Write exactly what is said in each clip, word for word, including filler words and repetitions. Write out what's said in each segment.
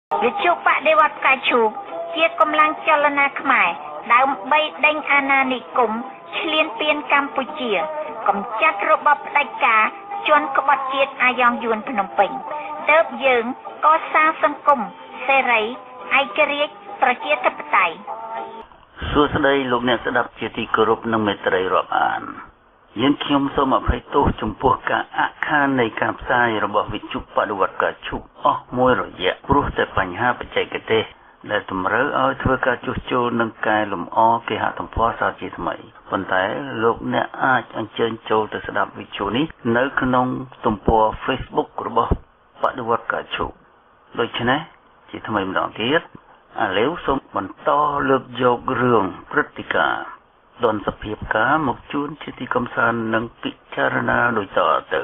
វិទ្យុបដិវត្តផ្កាឈូកជាកម្លាំងចលនាខ្មែរដើម្បីដេញអាណានិគមឈ្លានពានកម្ពុជាកម្ចាត់របបផ្ដាច់ការជន់ក្បត់ជាតិអាយ៉ងយួនភ្នំពេញទើបយើងកសាងសង្គមសេរីឯករាជ្យប្រជាធិបតេយ្យសួស្តីលោកអ្នកស្ដាប់ជាទីគោរពនិងមេត្រីរាប់អានយើងខ្ញុំសូមអភ័យទោសចំពោះការអាក់ខាននៃការផ្សាយរបស់វិទ្យុបដិវត្តផ្កាឈូកអស់មួយរយៈព្រោះតែបញ្ហាបច្ចេកទេសដែលតម្រូវឲ្យធ្វើការជួសជុលនិងកែលម្អគេហទំព័រសារជាថ្មីប៉ុន្តែលោកអ្នកអាចអញ្ជើញចូលទៅស្ដាប់វិទ្យុនេះនៅក្នុងទំព័រ Facebook របស់បដិវត្តផ្កាឈូកដូច្នេះជាថ្មីម្ដងទៀតឥឡូវសូមបន្តលើកយករឿងព្រឹត្តិការណ៍ដនសភាពការមកជូនជាទីកំសាន្តនិងពិចារណាដូចតទៅ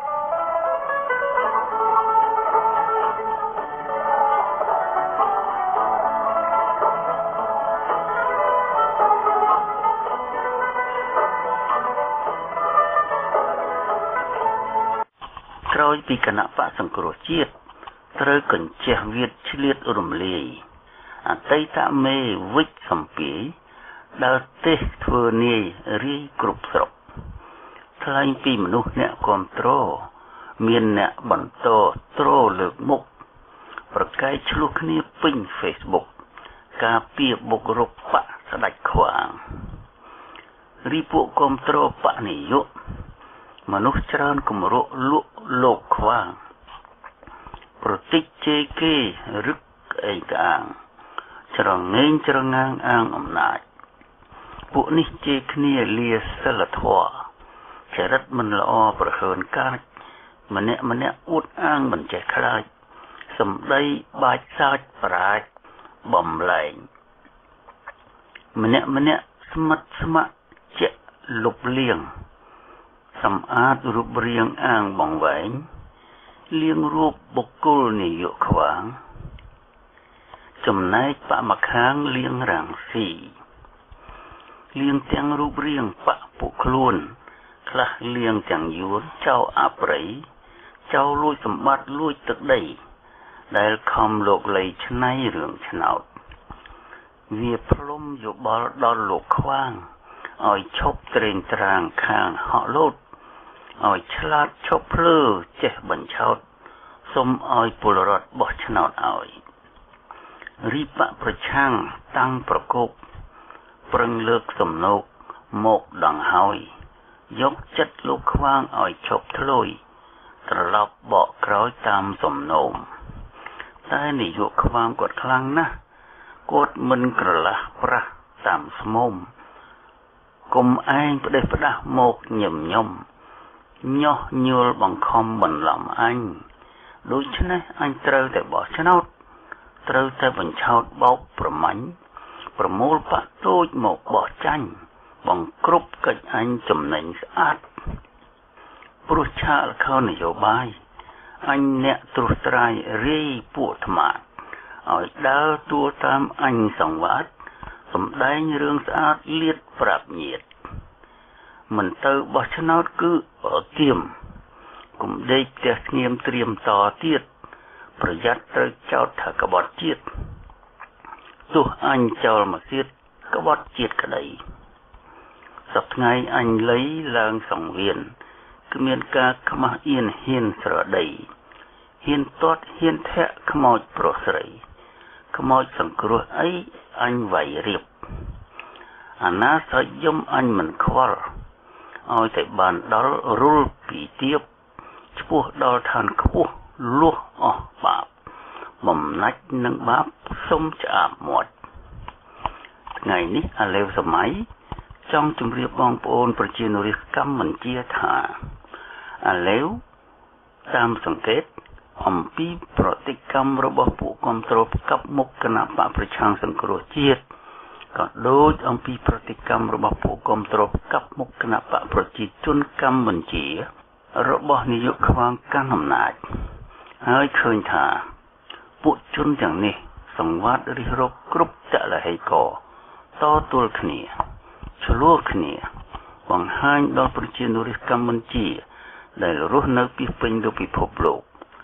ក្រោយពីគណៈបកសង្គ្រោះជាតិត្រូវកញ្ជះវាទឆ្លៀតរំលាយអតីតមេវិច្ឆសំពីដើរទេសធ្វើនាយរាយគ្រប់ស្រុកថ្លែងពីមនុស្សអ្នកគ្រប់គ្រងមានអ្នកបន្តត្រលើកមុខប្រកែកឆ្លោះគ្នាពេញ Facebook ការពារបុករកបកស្ដាច់ខ្វាងរីពួកគ្រប់គ្រងបកនិយោមនុស្សច្រើនគម្រក់លក់លោកខ្វាងប្រតិចជេគេរឹកអីកាងច្រងែងច្រងាងអាងអំណាចពួកនេះជេរគ្នាលាសិលធម៌ចរិតមិនល្អប្រហើនកាចម្នាក់ម្នាក់អួតអាងមិនចេះខ្លាចសម្ដីបាច់សាចប្រាជ្ញបំលែងម្នាក់ម្នាក់ស្មិតស្ម័គ្រជាលុបលៀងសម្អាតរូបរាងអាងបងវែងលៀងរូបបុគ្គលនាយកខ្វាងចំណែកបកម្ខាងលៀងរាំងស៊ីលៀងទាំងរូបរាងបកពួកខ្លួនខ្លះលៀងទាំងយួនចៅអប្រិយចៅលួចសម្បត្តិលួចទឹកដីដែលខំលោកលៃឆ្នៃរឿងឆ្នោតវាផ្លុំយោបល់ដល់លោកខ្វាងឲ្យឈប់ត្រេងត្រាងខាងហក់លោតឲ្យឆ្លាតឈប់ភ្លើចេះបញ្ឆោតសុំឲ្យពលរដ្ឋបោះឆ្នោតឲ្យរីបកប្រឆាំងតាំងប្រកបប្រឹងលើកសំណោកមកដង្ហើយយកចិត្តលោកខ្វាងឲ្យឈប់ធ្លុយត្រឡប់បកក្រោយតាមសំណូមតែនាយកខ្វាងគាត់ខ្លាំងណាស់គាត់មិនក្រឡាស់ប្រាស់តាមស្មុំគុំឯងផ្ដេសផ្ដាស់មកញឹមញឹមញាស់ញួលបង្ខំបន្លំអញដូច្នេះអញត្រូវតែបោះឆ្នោតត្រូវតែបញ្ឆោតបោកប្រមាញ់ប្រមូលបាក់តូចមកបោះចាញ់បង្គ្រប់កិច្ចអញចំណេញស្អាតព្រោះឆាកលខោនយោបាយអញអ្នកត្រួសត្រាយរាយពួកថ្មាតឲ្យដើរតួតាមអញសង្វាតសំដែងរឿងស្អាតលៀតប្រាប់ញាតមិនទៅបោះឆ្នោតគឺអទៀមគុំដេកផ្ទះស្ងៀមត្រៀមតទៀតប្រយ័ត្នត្រូវចោទថាក្បត់ជាតិទោះអញចោលមកទៀតក្បត់ជាតិក្តីសប្ថ្ងៃអញលៃឡើងសង្វៀនគ្មានការខ្មាស់អៀនហ៊ានស្រដីហ៊ានទាត់ហ៊ានធាក់ខ្មោចប្រុសស្រីខ្មោចសង្គ្រោះអីអញវាយរៀបអាណាសយំអញមិនខ្វល់ឲ្យតែបានដល់រុលពីទៀបឆ្ពោះដល់ឋានខ្ពស់លួសអស់បាបបំណាច់នឹងបាបសុំឆ្អាបមាត់ថ្ងៃនេះអាឡេវសម័យចង់ជម្រាបបងប្អូនប្រជានុរាស្ត្រកម្ពុជាថាអាឡេវតាមសង្កេតអំពីប្រតិកម្មរបស់ពួកគាំទ្រផ្កាប់មុខគណៈបកប្រឆាំងសង្គ្រោះជាតិក៏ដូចអំពីប្រតិកម្មរបស់ពួកគាំទ្រផ្កាប់មុខគណៈបកប្រជាជនកម្ពុជារបស់នាយកខ្វាងកាន់អំណាចហើយឃើញថាពួកជនទាំងនេះសង្វាតរិះរកគ្រប់តលហេកតទល់គ្នាឆ្លោះគ្នាបង្ហាញដល់ប្រជានុរាស្ត្រកម្ពុជាដែលរស់នៅពីពេញលើពិភពលោកឃ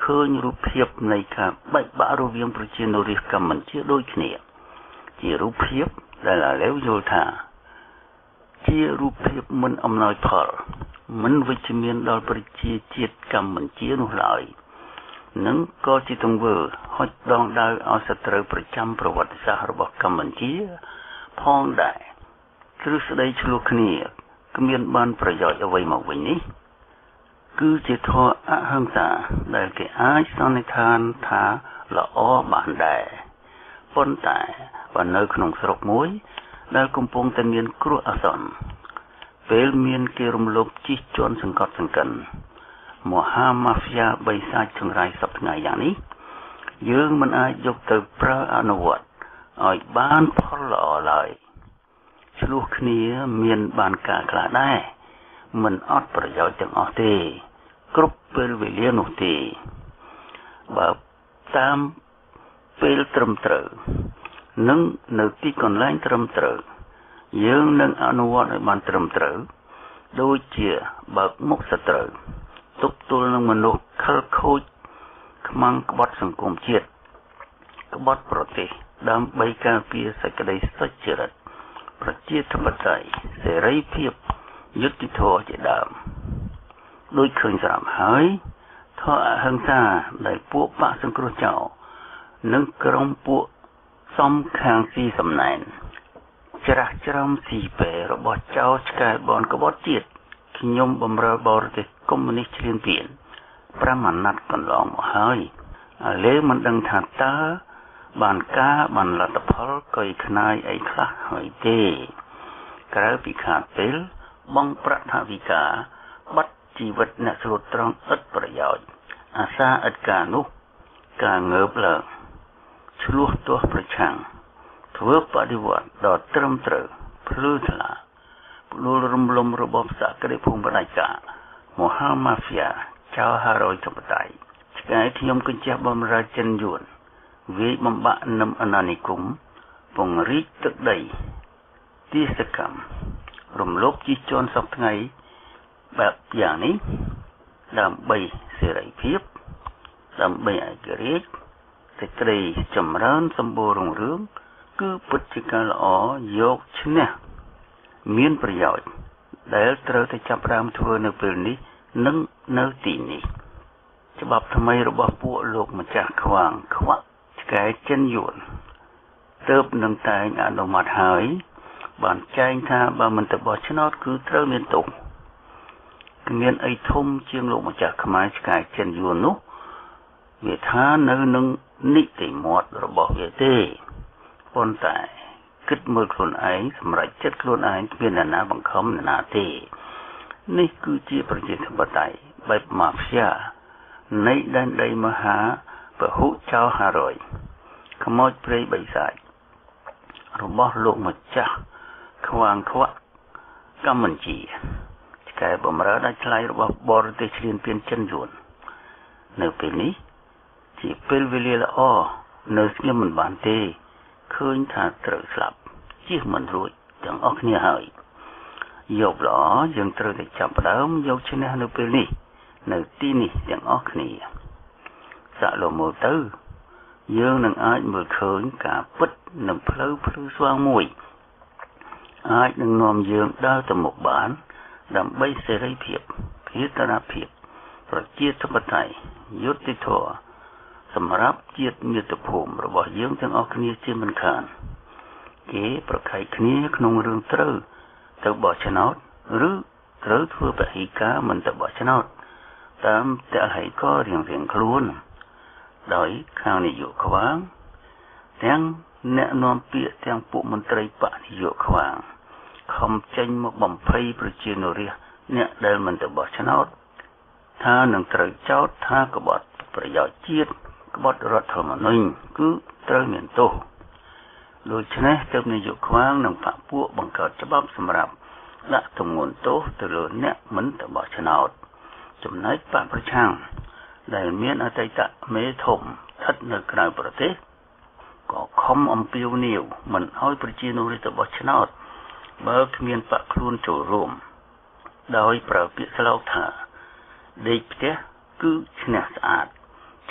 ឃើញរូបភាពនៃការបែកបាក់រវាងប្រជានុរាស្ត្រកម្ពុជាដូចគ្នាជារូបភាពដែលឥឡូវយល់ថាជារូបភាពមិនអំណោយផលមិនវិជ្ជមានដល់ប្រជាជាតិកម្ពុជានោះឡើយនឹងក៏ជាទង្វើហុចដងដាវឲ្យសត្រូវប្រចាំប្រវត្តិសាស្ត្ររបស់កម្ពុជាផងដែរទ្រឹស្ដីឆ្លោះគ្នាគ្មានបានប្រយោជន៍អ្វីមកវិញនេះគឺជាធម៌អហិង្សាដែលគេអាចសន្និដ្ឋានថាល្អបានដែរប៉ុន្តែបើនៅក្នុងស្រុកមួយដែលកំពុងតែមានគ្រោះអាសន្នពេលមានគេរំលោភជិះជាន់សង្កត់សង្កិនមហាម៉ាហ្វ្យាបិសាចចង្រៃសពថ្ងៃយ៉ាងនេះយើងមិនអាចយកទៅប្រើអនុវត្តឲ្យបានផលល្អឡើយឆ្លោះគ្នាមានបានការខ្លះដែរមិនអត់ប្រយោជន៍ទាំងអស់ទេគ្រប់ពេលវេលានោះទេបើតាមពេលត្រឹមត្រូវនិងនៅទីកន្លែងត្រឹមត្រូវយើងនឹងអនុវត្តឲ្យបានត្រឹមត្រូវដូចជាបើកមុខសត្រូវទប់ទល់នឹងមនុស្សខិលខូចខ្មាំងក្បត់សង្គមជាតិក្បត់ប្រទេសដើម្បីការពារសេចក្តីសុចរិតប្រជាធិបតេយ្យសេរីភាពយុត្តិធម៌ជាដើមដូចឃើញស្រាប់ហើយធម៌អហិង្សាដែលពួកបកសង្គ្រោះចោលនិងក្រុមពួកសំខាងស៊ីសំណែនច្រាស់ច្រាំស៊ីពេរបស់ចៅឆ្កែបនក្បត់ជាតិខ្ញុំបំរើបរទេសកុម្មុយនីសឈ្លានពានប្រាំអាណត្តិកន្លងមកហើយឥឡូវមិនដឹងថាតើបានការបានលទ្ធផលកុយខ្នាយអីខ្លះហើយទេក្រៅពីខាតពេលបងប្រាក់ថវិកាបាត់ជីវិតអ្នកស្លូតត្រង់ឥតប្រយោជន៍អាសាឥតការនោះការងើបឡើងឆ្លោះទាស់ប្រឆាំងធ្វើបដិវត្តដ៏ត្រឹមត្រូវភ្លឺថ្លាផ្ដួលរំលំរបបសក្តិភូមិផ្ដាច់ការមហាម៉ាហ្វ្យាចៅហារយធិបតេយ្យឆ្កែខ្ញុំគញ្ជះបំរើចិនយួនវាយបំបាក់នឹមអាណានិគមពង្រីកទឹកដីទាសកម្មរំលោភជិះជាន់សពថ្ងៃបែបយ៉ាងនេះដើម្បីសេរីភាពដើម្បីឯករាជ្យសេចក្តីចម្រើនសម្បូររុងរឿងគឺពិតជាការល្អយកឈ្នះមានប្រយោជន៍ដែលត្រូវតែចាប់ផ្ដើមធ្វើនៅពេលនេះនិងនៅទីនេះច្បាប់ថ្មីរបស់ពួកលោកម្ចាស់ខ្វាងខ្វាក់ឆ្កែចិនយួនទើបនឹងតែងអនុម័តហើយបានចែងថាបើមិនទៅបោះឆ្នោតគឺត្រូវមានទោសគ្មានអីធំជាងលោកម្ចាស់ខ្មែរឆ្កែចិនយួននោះវាថានៅនឹងនីតិមាត់របស់វាទេប៉ុន្តែគិតមើលខ្លួនឯងសម្រេចចិត្តខ្លួនឯងគ្មានអ្នកណាបង្ខំអ្នកណាទេនេះគឺជាប្រជាធិបតេយ្យបែបម៉ាហ្វ្យានៃដែនដីមហាពហុចៅហារយខ្មោចព្រៃបិសាចរបស់លោកម្ចាស់ខ្វាងខ្វាក់កម្ពុជាឆ្កែបំរើដាច់ថ្លៃរបស់បរទេសឈ្លានពានចិនយួននៅពេលនេះជាពេលវេលាល្អនៅស្ងៀមមិនបានទេឃើញថាត្រូវស្លាប់ជិះមិនរួចទាំងអស់គ្នាហើយយកល្អយើងត្រូវតែចាប់ផ្ដើមយកឈ្នះនៅពេលនេះនៅទីនេះទាំងអស់គ្នាសាក់លមើលទៅយើងនឹងអាចមើលឃើញការពិតនៅផ្លូវភ្លឺស្វាងមួយអាចនឹងនាំយើងដើរទៅមុខបានដើម្បីសេរីភាពភាតនភាពប្រជាធិបតេយ្យយុត្តិធម៌សម្រាប់ជាតិមាតុភូមិរបស់យើងទាំងអស់គ្នាជាមិនខានគេប្រខៃគ្នាក្នុងរឿងត្រូវទៅបោះឆ្នោតឬត្រូវធ្វើពហិការមិនទៅបោះឆ្នោតតាមតែហេតុក៏រៀងរៀងខ្លួនដោយខាងនាយកខ្វាងទាំងអ្នកនាំពាក្យទាំងពួកមន្ត្រីបកនាយកខ្វាងខំចេញមកបំភ័យប្រជានុរាស្ត្រអ្នកដែលមិនទៅបោះឆ្នោតថានឹងត្រូវចោទថាក្បត់ប្រយោជន៍ជាតិក្បត់រដ្ឋធម្មនុញ្ញគឺត្រូវមានទោសដូច្នេះទើបនាយកខ្វាងនិងបកពួកបង្កើតច្បាប់សម្រាប់ដាក់ទម្ងន់ទោសទៅលើអ្នកមិនទៅបោះឆ្នោតចំណែកបកប្រឆាំងដែលមានអតីតមេធំស្ថិតនៅក្រៅប្រទេសក៏ខំអំពាវនាវមិនឲ្យប្រជានុរាស្ត្រទៅបោះឆ្នោតបើគ្មានបកខ្លួនចូលរួមដោយប្រើពាក្យស្លោកថាដេកផ្ទះគឺឈ្នះស្អាត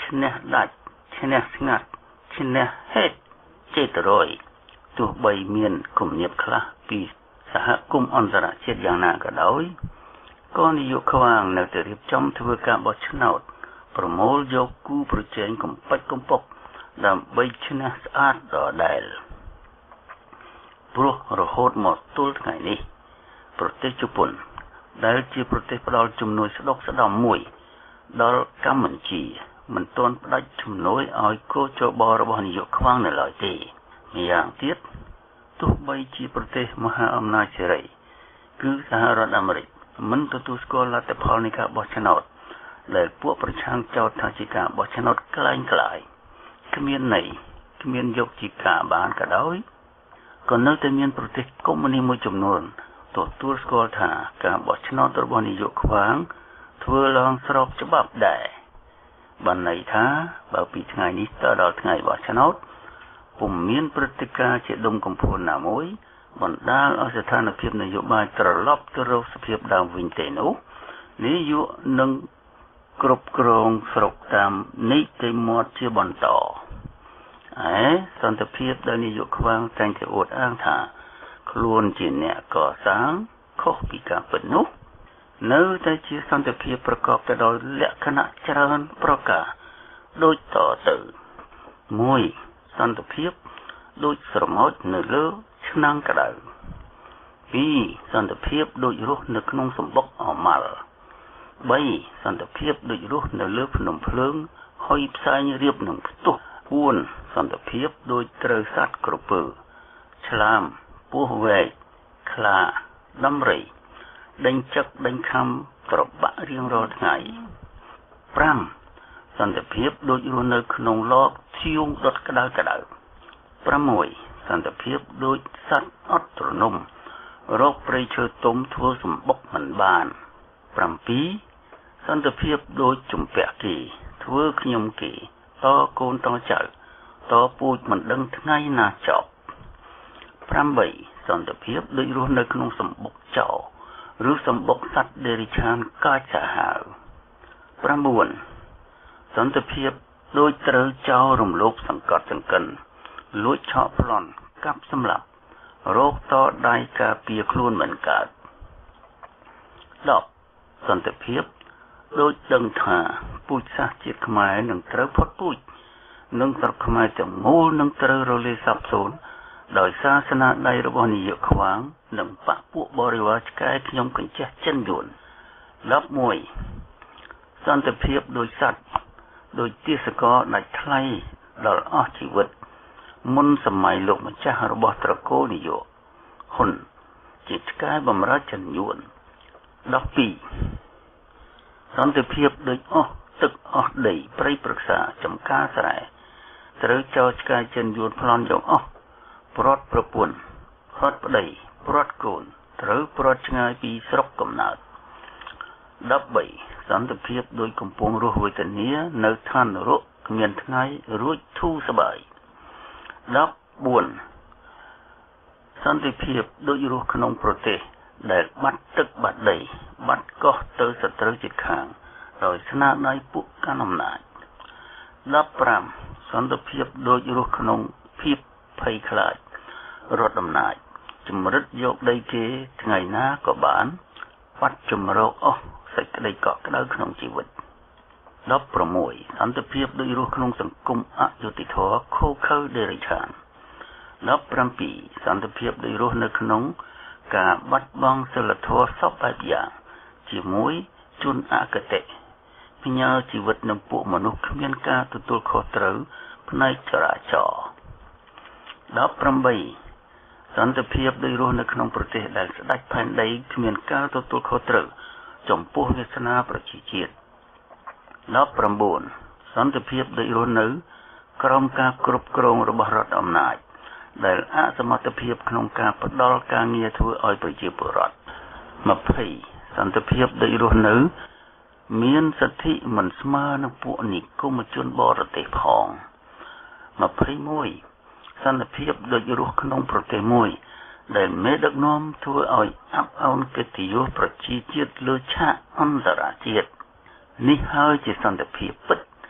ឈ្នះដាច់ឈ្នះស្ងាត់ឈ្នះហេតុចេតរយទោះបីមានគំនាបខ្លះពីសហគមន៍អន្តរជាតិយ៉ាងណាក៏ដោយក៏នាយកខ្វាងនៅតែរៀបចំធ្វើការបោះឆ្នោតប្រមូលយកគូប្រជែងកំប៉ិចកំប៉ុកដើម្បីឈ្នះស្អាតដដែលព្រោះរហូតមកទល់ថ្ងៃនេះប្រទេសជប៉ុនដែលជាប្រទេសផ្ដល់ជំនួយស្ដុកស្ដំមួយដល់កម្ពុជាមិនទាន់ផ្ដាច់ជំនួយឲ្យកោជបរបស់នាយកខ្វាងនៅឡើយទេម្យ៉ាងទៀតទោះបីជាប្រទេសមហាអំណាចសេរីគឺសហរដ្ឋអាមេរិកមិនទទួលស្គាល់លទ្ធផលនៃការបោះឆ្នោតដែលពួកប្រឆាំងចោទថាជាការបោះឆ្នោតក្លែងក្លាយគ្មានន័យគ្មានយកជាការបានក៏ដោយក៏នៅតែមានប្រទេសកុម្មុយនីសមួយចំនួនទទួលស្គាល់ថាការបោះឆ្នោតរបស់នាយកខ្វាងធ្វើឡើងស្របច្បាប់ដែរបានន័យថាបើពីថ្ងៃនេះទៅដល់ថ្ងៃបោះឆ្នោតពុំមានព្រឹត្តិការណ៍ជាដុំកំភួនណាមួយបណ្ដាលឲ្យស្ថានភាពនយោបាយត្រឡប់ទៅរកសភាពដើមវិញទេនោះនាយកនឹងគ្រប់គ្រងស្រុកតាមនីតិមាត់ជាបន្តឯសន្តិភាពដែលនាយកខ្វាងតែងតែអួតអាងថាខ្លួនជាអ្នកកសាងខុសពីការពិតនោះនៅតែជាសន្តិភាពប្រកបទៅដោយលក្ខណៈច្រើនប្រការដូចតទៅមួយសន្តិភាពដូចស្រមោចនៅលើឆ្នាំងក្តៅពីរសន្តិភាពដូចរស់នៅក្នុងសម្បុកអមាល់បីសន្តិភាពដូចរស់នៅលើភ្នំភ្លើងហុយផ្សែងរៀបនឹងផ្ទុះបួនសន្តិភាពដូចត្រូវសត្វក្រពើឆ្លាមពស់វែកខ្លាដំរីដេញចឹកដេញខំត្របាក់រៀងរាល់ថ្ងៃប្រាំសន្តិភាពដូចរស់នៅក្នុងឡកធៀងដុតក្តៅក្តៅប្រាំមួយសន្តិភាពដូចសត្វអត់ទ្រនំរកព្រៃឈើទុំធ្វើសម្បុកមិនបានប្រាំពីរសន្តិភាពដូចជំពាក់គេធ្វើខ្ញុំគេតកូនតចៅតពូជមិនដឹងថ្ងៃណាចប់ប្រាំបីសន្តិភាពដូចរស់នៅក្នុងសម្បុកចោឬសម្បុកសត្វដេរិឆានកាចសាហាវប្រាំបួនសន្តិភាពដូចត្រូវចោលរំលោភសង្កត់ចង្កិនលួចឆក់ប្លន់កាប់សម្លាប់រោគតដៃការពារខ្លួនមិនកើតដប់សន្តិភាពដូចដឹងថាពូជសាសន៍ជាតិខ្មែរនឹងត្រូវផុតពូជនិងស្រុកខ្មែរទាំងមូលនឹងត្រូវរលាយសាបសូន្យដោយសារស្នាដៃរបស់នាយកខ្វាងនិងបកពួកបរិវារឆ្កែខ្ញុំកញ្ចេះចិនយួនដប់មួយសន្តិភាពដូចសត្វដូចទាសករដាច់ថ្លៃដល់អស់ជីវិតមុនសម័យលោកម្ចាស់របស់ត្រកូលនាយកហ៊ុនជាឆ្កែបម្រើចិនយួនដប់ពីរសន្តិភាពដូចអស់ទឹកអស់ដីព្រៃព្រឹក្សាចំការស្រែត្រូវចោលឆ្កែចិនយួនប្លន់យកអស់ព្រាត់ប្រពន្ធព្រាត់ប្តីព្រាត់កូនត្រូវព្រាត់ឆ្ងាយពីស្រុកកំណើតដប់បីសន្តិភាពដូចកំពុងរស់វេទនានៅឋាននរកគ្មានថ្ងៃរួចធូរសប្បាយដប់បួនសន្តិភាពដូចរស់ក្នុងប្រទេសដែលបាត់ទឹកបាត់ដីបាត់កោះទៅសត្រូវជិតខាងដោយស្នាដៃពួកកាន់អំណាចដប់ប្រាំសន្តិភាពដូចរស់ក្នុងភាពភ័យខ្លាចរត់អំណាចជំរិតយកដីគេថ្ងៃណាក៏បានបាត់ចម្រោកអស់សេចក្តីកក់ក្ដៅក្នុងជីវិតដប់ប្រាំមួយសន្តិភាពដូចរស់ក្នុងសង្គមអយុត្តិធម៌ខូខើដេរិឆានដប់ប្រាំពីរសន្តិភាពដូចរស់នៅក្នុងការបាត់បង់សិលធម៌សពបែបយ៉ាងជាមួយជនអកតេផ្ញើជីវិតនឹងពួកមនុស្សគ្មានការទទួលខុសត្រូវផ្នែកចរាចរណ៍ដប់ប្រាំបីសន្តិភាពដូចរស់នៅក្នុងប្រទេសដែលស្ដេចផែនដីគ្មានការទទួលខុសត្រូវចំពោះវាសនាប្រជាជាតិដប់ប្រាំបួនសន្តិភាពដូចរស់នៅក្រោមការគ្រប់គ្រងរបស់រដ្ឋអំណាចដែលអសមត្ថភាពក្នុងការផ្ដល់ការងារធ្វើឲ្យប្រជាពលរដ្ឋម្ភៃសន្តិភាពដូចរស់នៅមានសិទ្ធិមិនស្មើនឹងពួកនិគមជនបរទេសផងម្ភៃមួយសន្តិភាពដូចរស់ក្នុងប្រទេសមួយដែលមេដឹកនាំធ្វើឲ្យអាប់អោនកិត្តិយសប្រជាជាតិលើឆាកអន្តរជាតិនេះហើយជាសន្តិភាពពិត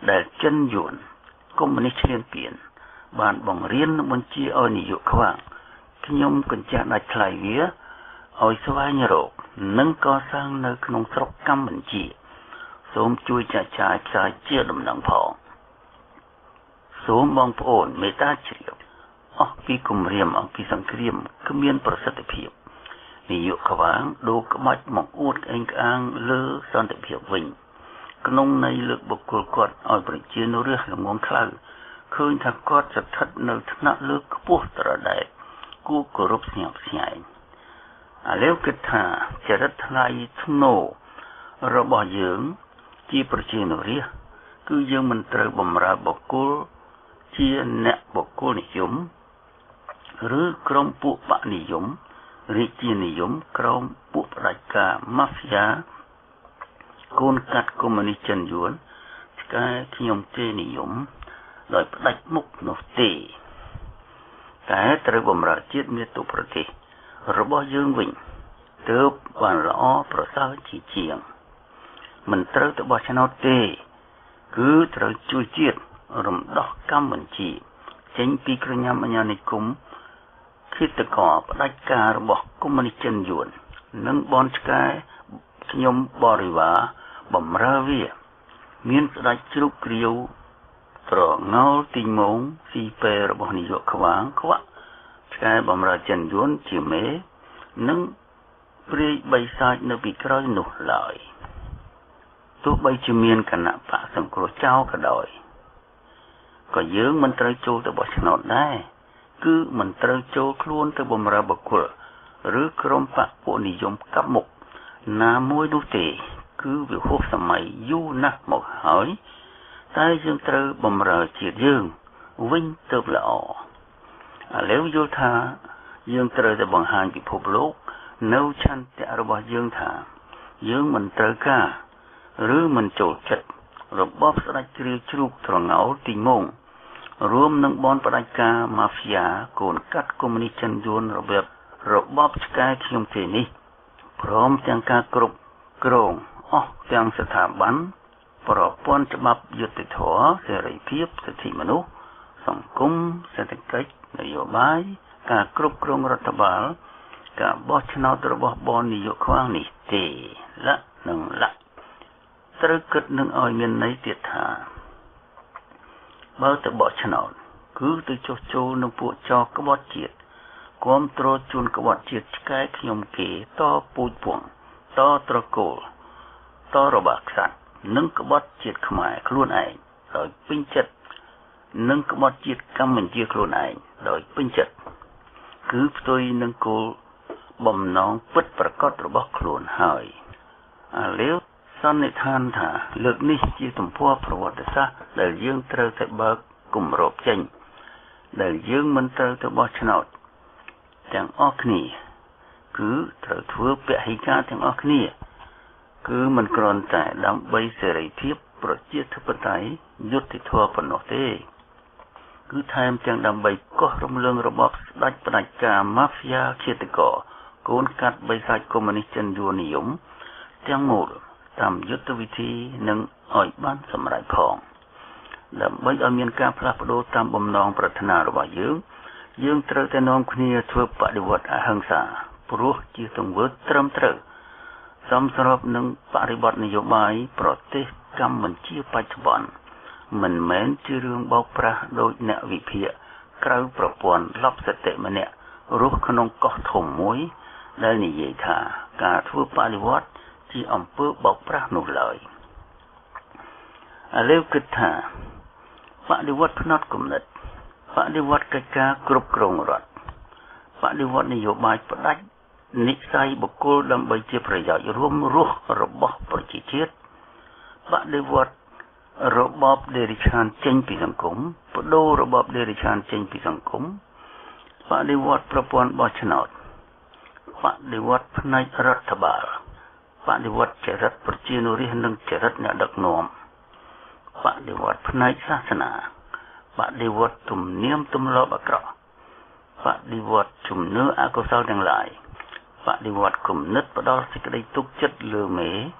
ដែលចិនយួនកុម្មុយនីសឈ្លានពានបានបង្រៀនបញ្ជាឲ្យនាយកខ្វាងខ្ញុំកញ្ចាស់ដាច់ថ្លៃវាឲ្យស្វែងរកនិងកសាងនៅក្នុងស្រុកកម្ពុជាសូមជួយចែកចាយផ្សាយជាដំណឹងផងសូមបងប្អូនមេត្តាជ្រាបអស់ពីគម្រាមអំពីសង្គ្រាមគ្មានប្រសិទ្ធភាពនាយកខ្វាងដូរក្បាច់មកអួតក្អេងក្អាងលើសន្តិភាពវិញក្នុងន័យលើកបុគ្គលគាត់ឲ្យប្រជានុរាស្ត្រល្ងងខ្លៅឃើញថាគាត់ស្ថិតនៅថ្នាក់លើខ្ពស់ត្រដែតគួរគោរពស្ញប់ស្ញែងឥឡូវគិតថាចរិតថ្លៃធ្នូរបស់យើងជាប្រជានុរាស្ត្រគឺយើងមិនត្រូវបម្រើបុគ្គលជាអ្នកបុគ្គលនិយមឬក្រុមពួកបកនិយមរាជានិយមក្រុមពួកផ្ដាច់ការម៉ាហ្វីយ៉ាកូនកាត់កុម្មុយនីសចិនយួនឆ្កែខ្ញុំទេនិយមដោយផ្ដាច់មុខនោះទេតែត្រូវបម្រើជាតិមាតុប្រទេសរបស់យើងវិញទើបបានល្អប្រសើរជាជាងមិនត្រូវទៅបោះឆ្នោតទេគឺត្រូវជួយជាតិរំដោះកម្ពុជាចេញពីក្រញាំអាញានិគមឃាតករផ្ដាច់ការរបស់កុម្មុយនីសចិនយួននិងបនឆ្កែខ្ញុំបរិវារបំរើវាមានស្ដេចជ្រូកគ្រាវត្រងោលទីងមងស៊ីពេរបស់នាយកខ្វាងខ្វាក់ឆ្កែបំរើចិនយួនជាមេនិងព្រាយបីសាច់នៅពីក្រោយនោះឡើយទោះបីជាមានគណៈបកសង្គ្រោះចោលក៏ដោយក៏យើងមិនត្រូវចូលទៅបោះឆ្នោតដែរគឺមិនត្រូវចូលខ្លួនទៅបម្រើបុគ្គលឬក្រុមបកពួកនិយមកាប់មុខណាមួយនោះទេគឺវាហួសសម័យយូរណាស់មកហើយតែយើងត្រូវបម្រើជាតិយើងវិញទៅល្អឥឡូវយល់ថាយើងត្រូវតែបង្ហាញពិភពលោកនៅឆន្ទៈរបស់យើងថាយើងមិនត្រូវការឬមិនចូលចិត្តរបបស្ដេចគ្រាវជ្រូកត្រងោលទីងមងរួមនឹងបនផ្ដាច់ការម៉ាហ្វីយ៉ាកូនកាត់កុម្មុយនីសចិនយួនរបៀបរបបឆ្កែខ្ញុំទេនេះព្រមទាំងការគ្រប់គ្រងអស់ទាំងស្ថាប័នប្រព័ន្ធច្បាប់យុត្តិធម៌សេរីភាពសិទ្ធិមនុស្សសង្គមសេដ្ឋកិច្ចនយោបាយការគ្រប់គ្រងរដ្ឋបាលការបោះឆ្នោតរបស់បននាយកខ្វាងនេះទេលក្ខនឹងលក្ខត្រូវគិតនឹងឲ្យមានន័យទៀតថាបើទៅបោះឆ្នោតគឺទៅចុះចូលនឹងពួកចោក្បត់ជាតិគាំទ្រជូនក្បត់ជាតិឆ្កែខ្ញុំគេតពូជពងតត្រកូលតរបស់ក្សត្រនិងក្បត់ជាតិខ្មែរខ្លួនឯងដោយពេញចិត្តនិងក្បត់ជាតិកម្ពុជាខ្លួនឯងដោយពេញចិត្តគឺផ្ទុយនឹងគោលបំណងពិតប្រាកដរបស់ខ្លួនហើយឥឡូវសន្និដ្ឋានថាលើកនេះជាទំព័រប្រវត្តិសាស្ត្រដែលយើងត្រូវតែបើកគម្របចេញដែលយើងមិនត្រូវទៅបោះឆ្នោតទាំងអស់គ្នាគឺត្រូវធ្វើពហិការទាំងអស់គ្នាគឺមិនគ្រាន់តែដើម្បីសេរីភាពប្រជាធិបតេយ្យយុត្តិធម៌ប៉ុណ្ណោះទេគឺថែមទាំងដើម្បីកោះរំលងរបបស្ដេចផ្ដាច់ការម៉ាហ្វីយ៉ាឃាតករកូនកាត់បីសាច់កុម្មុយនីសចិនយួននិយមទាំងមូលតាមយុទ្ធវិធីនិងឲ្យបានសម្រេចផងដើម្បីឲ្យមានការផ្លាស់ប្ដូរតាមបំណងប្រាថ្នារបស់យើងយើងត្រូវតែនាំគ្នាធ្វើបដិវត្តអហិង្សាព្រោះជាទង្វើត្រឹមត្រូវសមស្របនឹងបរិបទនយោបាយប្រទេសកម្ពុជាបច្ចុប្បន្នមិនមែនជារឿងបោកប្រាស់ដោយអ្នកវិភាគក្រៅប្រព័ន្ធលបសតិម្នាក់រស់ក្នុងកោះធំមួយដែលនិយាយថាការធ្វើបដិវត្តជាអំពើបោកប្រាស់នោះឡើយឥឡូវគិតថាបដិវត្តផ្នត់គំនិតបដិវត្តកិច្ចការគ្រប់គ្រងរដ្ឋបដិវត្តនយោបាយផ្ដាច់និស្ស័យបុគ្គលដើម្បីជាប្រយោជន៍រួមរស់របស់ប្រជាជាតិបដិវត្តរបបដេរិឆានចេញពីសង្គមបដូររបបដេរិឆានចេញពីសង្គមបដិវត្តប្រព័ន្ធបោះឆ្នោតបដិវត្តផ្នែករដ្ឋបាលបដិវត្តចរិតប្រជានុរាស្ត្រនិងចរិតអ្នកដឹកនាំបដិវត្តផ្នែកសាសនាបដិវត្តទំនៀមទម្លាប់អាក្រក់បដិវត្តជំនឿអកុសលទាំងឡាយបដិវត្តគំនិតផ្ដល់សេចក្តីទុកចិត្តលើមេ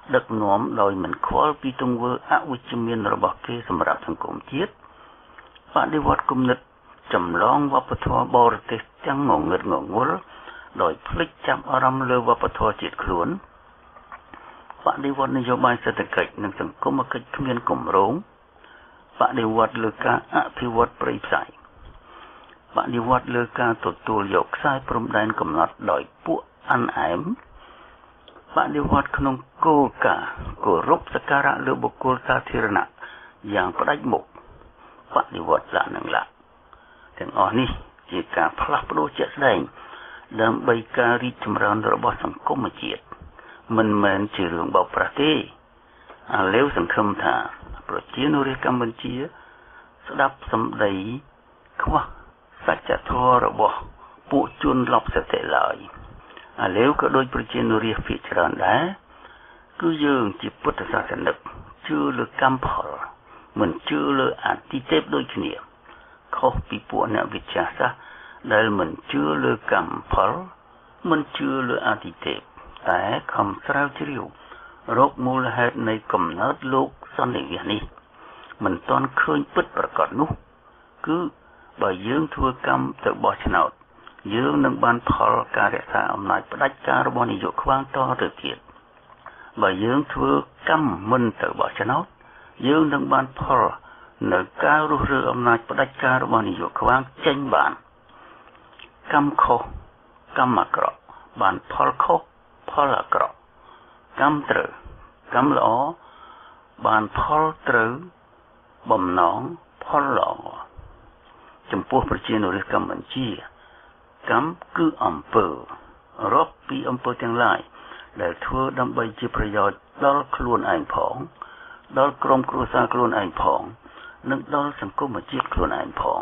ដឹកនាំដោយមិនខ្វល់ពីទង្វើអវិជ្ជមានរបស់គេសម្រាប់សង្គមជាតិបដិវត្តគំនិតចម្លងវប្បធម៌បរទេសទាំងងងឹតងងល់ដោយភ្លេចចាប់អារម្មណ៍លើវប្បធម៌ជាតិខ្លួនបដិវត្តនយោបាយសេដ្ឋកិច្ចនិងសង្គមគិច្ចគ្មានគម្រោងបដិវត្តលើការអភិវឌ្ឍព្រៃផ្សៃបដិវត្តលើការទទួលយកខ្សែព្រំដែនកំណត់ដោយពួកអានអែមបដិវត្តក្នុងគោលការណ៍គោរពសក្ការៈលើបុគ្គលសាធារណៈយ៉ាងផ្ដាច់មុខបដិវត្តឡានឹងឡាទាំងអស់នេះជាការផ្លាស់ប្ដូរជាក់ស្ដែងដើម្បីការរីកចម្រើនរបស់សង្គមជាតិមិនមែនជារឿងបោកប្រាស់ទេអាឡេវសង្ឃឹមថាប្រជានុរាស្ត្រកម្ពុជាស្ដាប់សម្ដីខ្វះសច្ចធម៌របស់ពួកជនលបសតិឡើយអាឡេវក៏ដូចប្រជានុរាស្ត្រភាគច្រើនដែរគឺយើងជាពុទ្ធសាសនិកជឿលើកម្មផលមិនជឿលើអតិទេពដូចគ្នាខុសពីពួកអ្នកវិទ្យាសាស្ត្រដែលមិនជឿលើកម្មផលមិនជឿលើអតិទេពតែខំស្រាវជ្រាវរកមូលហេតុនៃកំណើតលោកសន្និវាសនេះមិនទាន់ឃើញពិតប្រាកដនោះគឺបើយើងធ្វើកម្មទៅបោះឆ្នោតយើងនឹងបានផលការរក្សាអំណាចផ្ដាច់ការរបស់នាយកខ្វាងតទៅទៀតបើយើងធ្វើកម្មមិនទៅបោះឆ្នោតយើងនឹងបានផលនៅការរុះរើអំណាចផ្ដាច់ការរបស់នាយកខ្វាងចេញបានកម្មខុសកម្មអាក្រក់បានផលខុសផលអាក្រក់កម្មត្រូវកម្មល្អបានផលត្រូវបំណងផលល្អចំពោះប្រជានុរាស្ត្រកម្ពុជាកម្មគឺអំពើរាប់ពីអំពើទាំងឡាយដែលធ្វើដើម្បីជាប្រយោជន៍ដល់ខ្លួនឯងផងដល់ក្រុមគ្រួសារខ្លួនឯងផងនិងដល់សង្គមជាតិខ្លួនឯងផង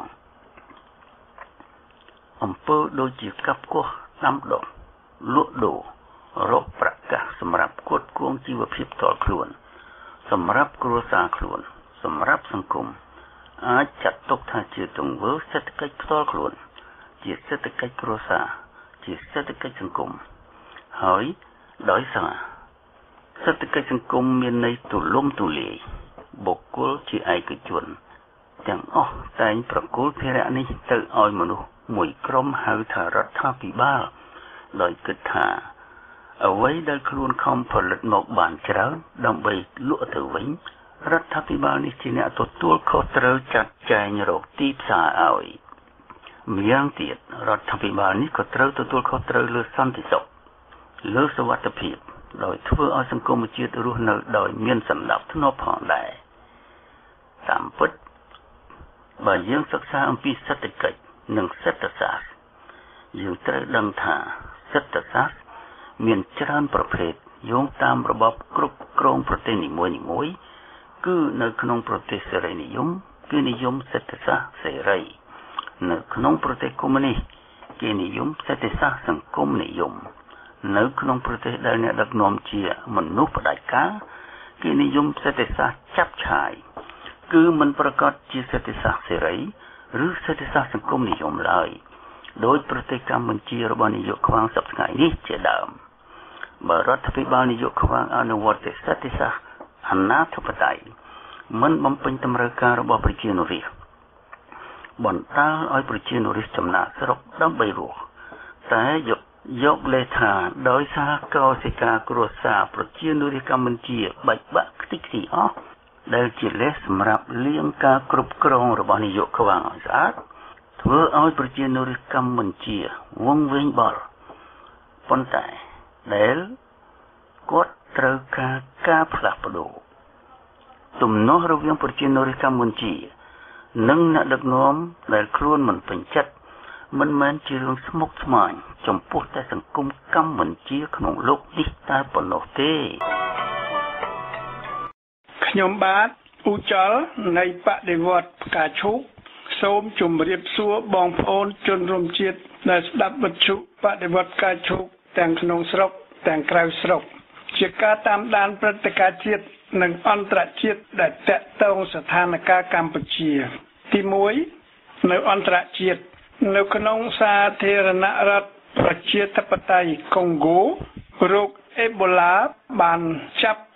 អំពើដូចជាកាប់គោះដាំដុះលក់ដូររកប្រកាសសម្រាប់គត់គងជីវភាពផ្ទាល់ខ្លួនសម្រាប់គ្រួសារខ្លួនសម្រាប់សង្គមអាចចាត់ទុកថាជាទង្វើសេដ្ឋកិច្ចផ្ទាល់ខ្លួនជាសេដ្ឋកិច្ចគ្រួសារជាសេដ្ឋកិច្ចសង្គមហើយដោយសារសេដ្ឋកិច្ចសង្គមមានន័យទូលំទូលាយបុគ្គលជាឯកជនទាំងអស់តែងប្រគល់ភារៈនេះទៅឲ្យមនុស្សមួយក្រុមហៅថារដ្ឋាភិបាលដោយគិតថាអ្វីដែលខ្លួនខំផលិតមកបានច្រើនដើម្បីលក់ទៅវិញរដ្ឋាភិបាលនេះជាអ្នកទទួលខុសត្រូវចាត់ចែងរកទីផ្សារឲ្យម្យ៉ាងទៀតរដ្ឋាភិបាលនេះក៏ត្រូវទទួលខុសត្រូវលើសន្តិសុខលើសុវត្ថិភាពដោយធ្វើឲ្យសង្គមជាតិរស់នៅដោយមានសណ្ដាប់ធ្នាប់ផងដែរតាមពិតបើយើងសិក្សាអំពីសេដ្ឋកិច្ចនិងសេដ្ឋសាស្ត្រយើងត្រូវដឹងថាសេដ្ឋសាស្ត្រមានច្រើនប្រភេទយោងតាមរបបគ្រប់គ្រងប្រទេសនីមួយៗគឺនៅក្នុងប្រទេសសេរីនិយមគេនិយមសេដ្ឋសាស្ត្រសេរីនៅក្នុងប្រទេសកុម្មុយនីសគេនិយមសេដ្ឋសាស្ត្រសង្គមនិយមនៅក្នុងប្រទេសដែលអ្នកដឹកនាំជាមនុស្សផ្ដាច់ការគេនិយមសេដ្ឋសាស្ត្រចាប់ឆាយគឺមិនប្រកាសជាសេដ្ឋសាស្ត្រសេរីឬសេដ្ឋសាស្ត្រសង្គមនិយមឡើយដោយប្រទេសកម្ពុជារបស់នាយកខ្វាងសប្តាហ៍ថ្ងៃនេះជាដើមបើរដ្ឋាភិបាលនាយកខ្វាងអនុវត្តសេដ្ឋសាស្ត្រអាណាធិបតេយ្យមិនបំពេញតម្រូវការរបស់ប្រជានុរាស្ត្របណ្ដាលឲ្យប្រជានុរាស្ត្រចំណាកស្រុកដើម្បីរស់តែយកយកលេខថាដោយសហគមន៍សិកាគ្រួសារប្រជានុរាស្ត្រកម្ពុជាបែកបាក់ខ្ទេចខ្ទីអស់ដែលជាលេខសម្រាប់លៀងការគ្រប់គ្រងរបស់នាយកខ្វាងឲ្យស្អាតធ្វើឲ្យប្រជានុរាស្ត្រកម្ពុជាវង្វេងបល់ប៉ុន្តែដែលគាត់ត្រូវការការផ្លាស់ប្ដូរទំនាស់រវាងប្រជានុរាស្ត្រកម្ពុជានិងអ្នកដឹកនាំដែលខ្លួនមិនពេញចិត្តមិនមែនជារឿងស្មុគស្មាញចំពោះតែសង្គមកម្ពុជាក្នុងលោកនេះតែប៉ុណ្ណោះទេខ្ញុំបាទអ៊ូចលនៃបដិវត្តផ្កាឈូកសូមជម្រាបសួរបងប្អូនជនរួមជាតិដែលស្ដាប់វិទ្យុបដិវត្តផ្កាឈូកទាំងក្នុងស្រុកទាំងក្រៅស្រុកជាការតាមដានព្រឹត្តិការណ៍ជាតិនិងអន្តរជាតិដែលតាក់ទងស្ថានភាពកម្ពុជាទីមួយនៅអន្តរជាតិនៅក្នុងសាធារណរដ្ឋប្រជាធិបតេយ្យកុងហ្គោរោគអេបូឡាបានចាប់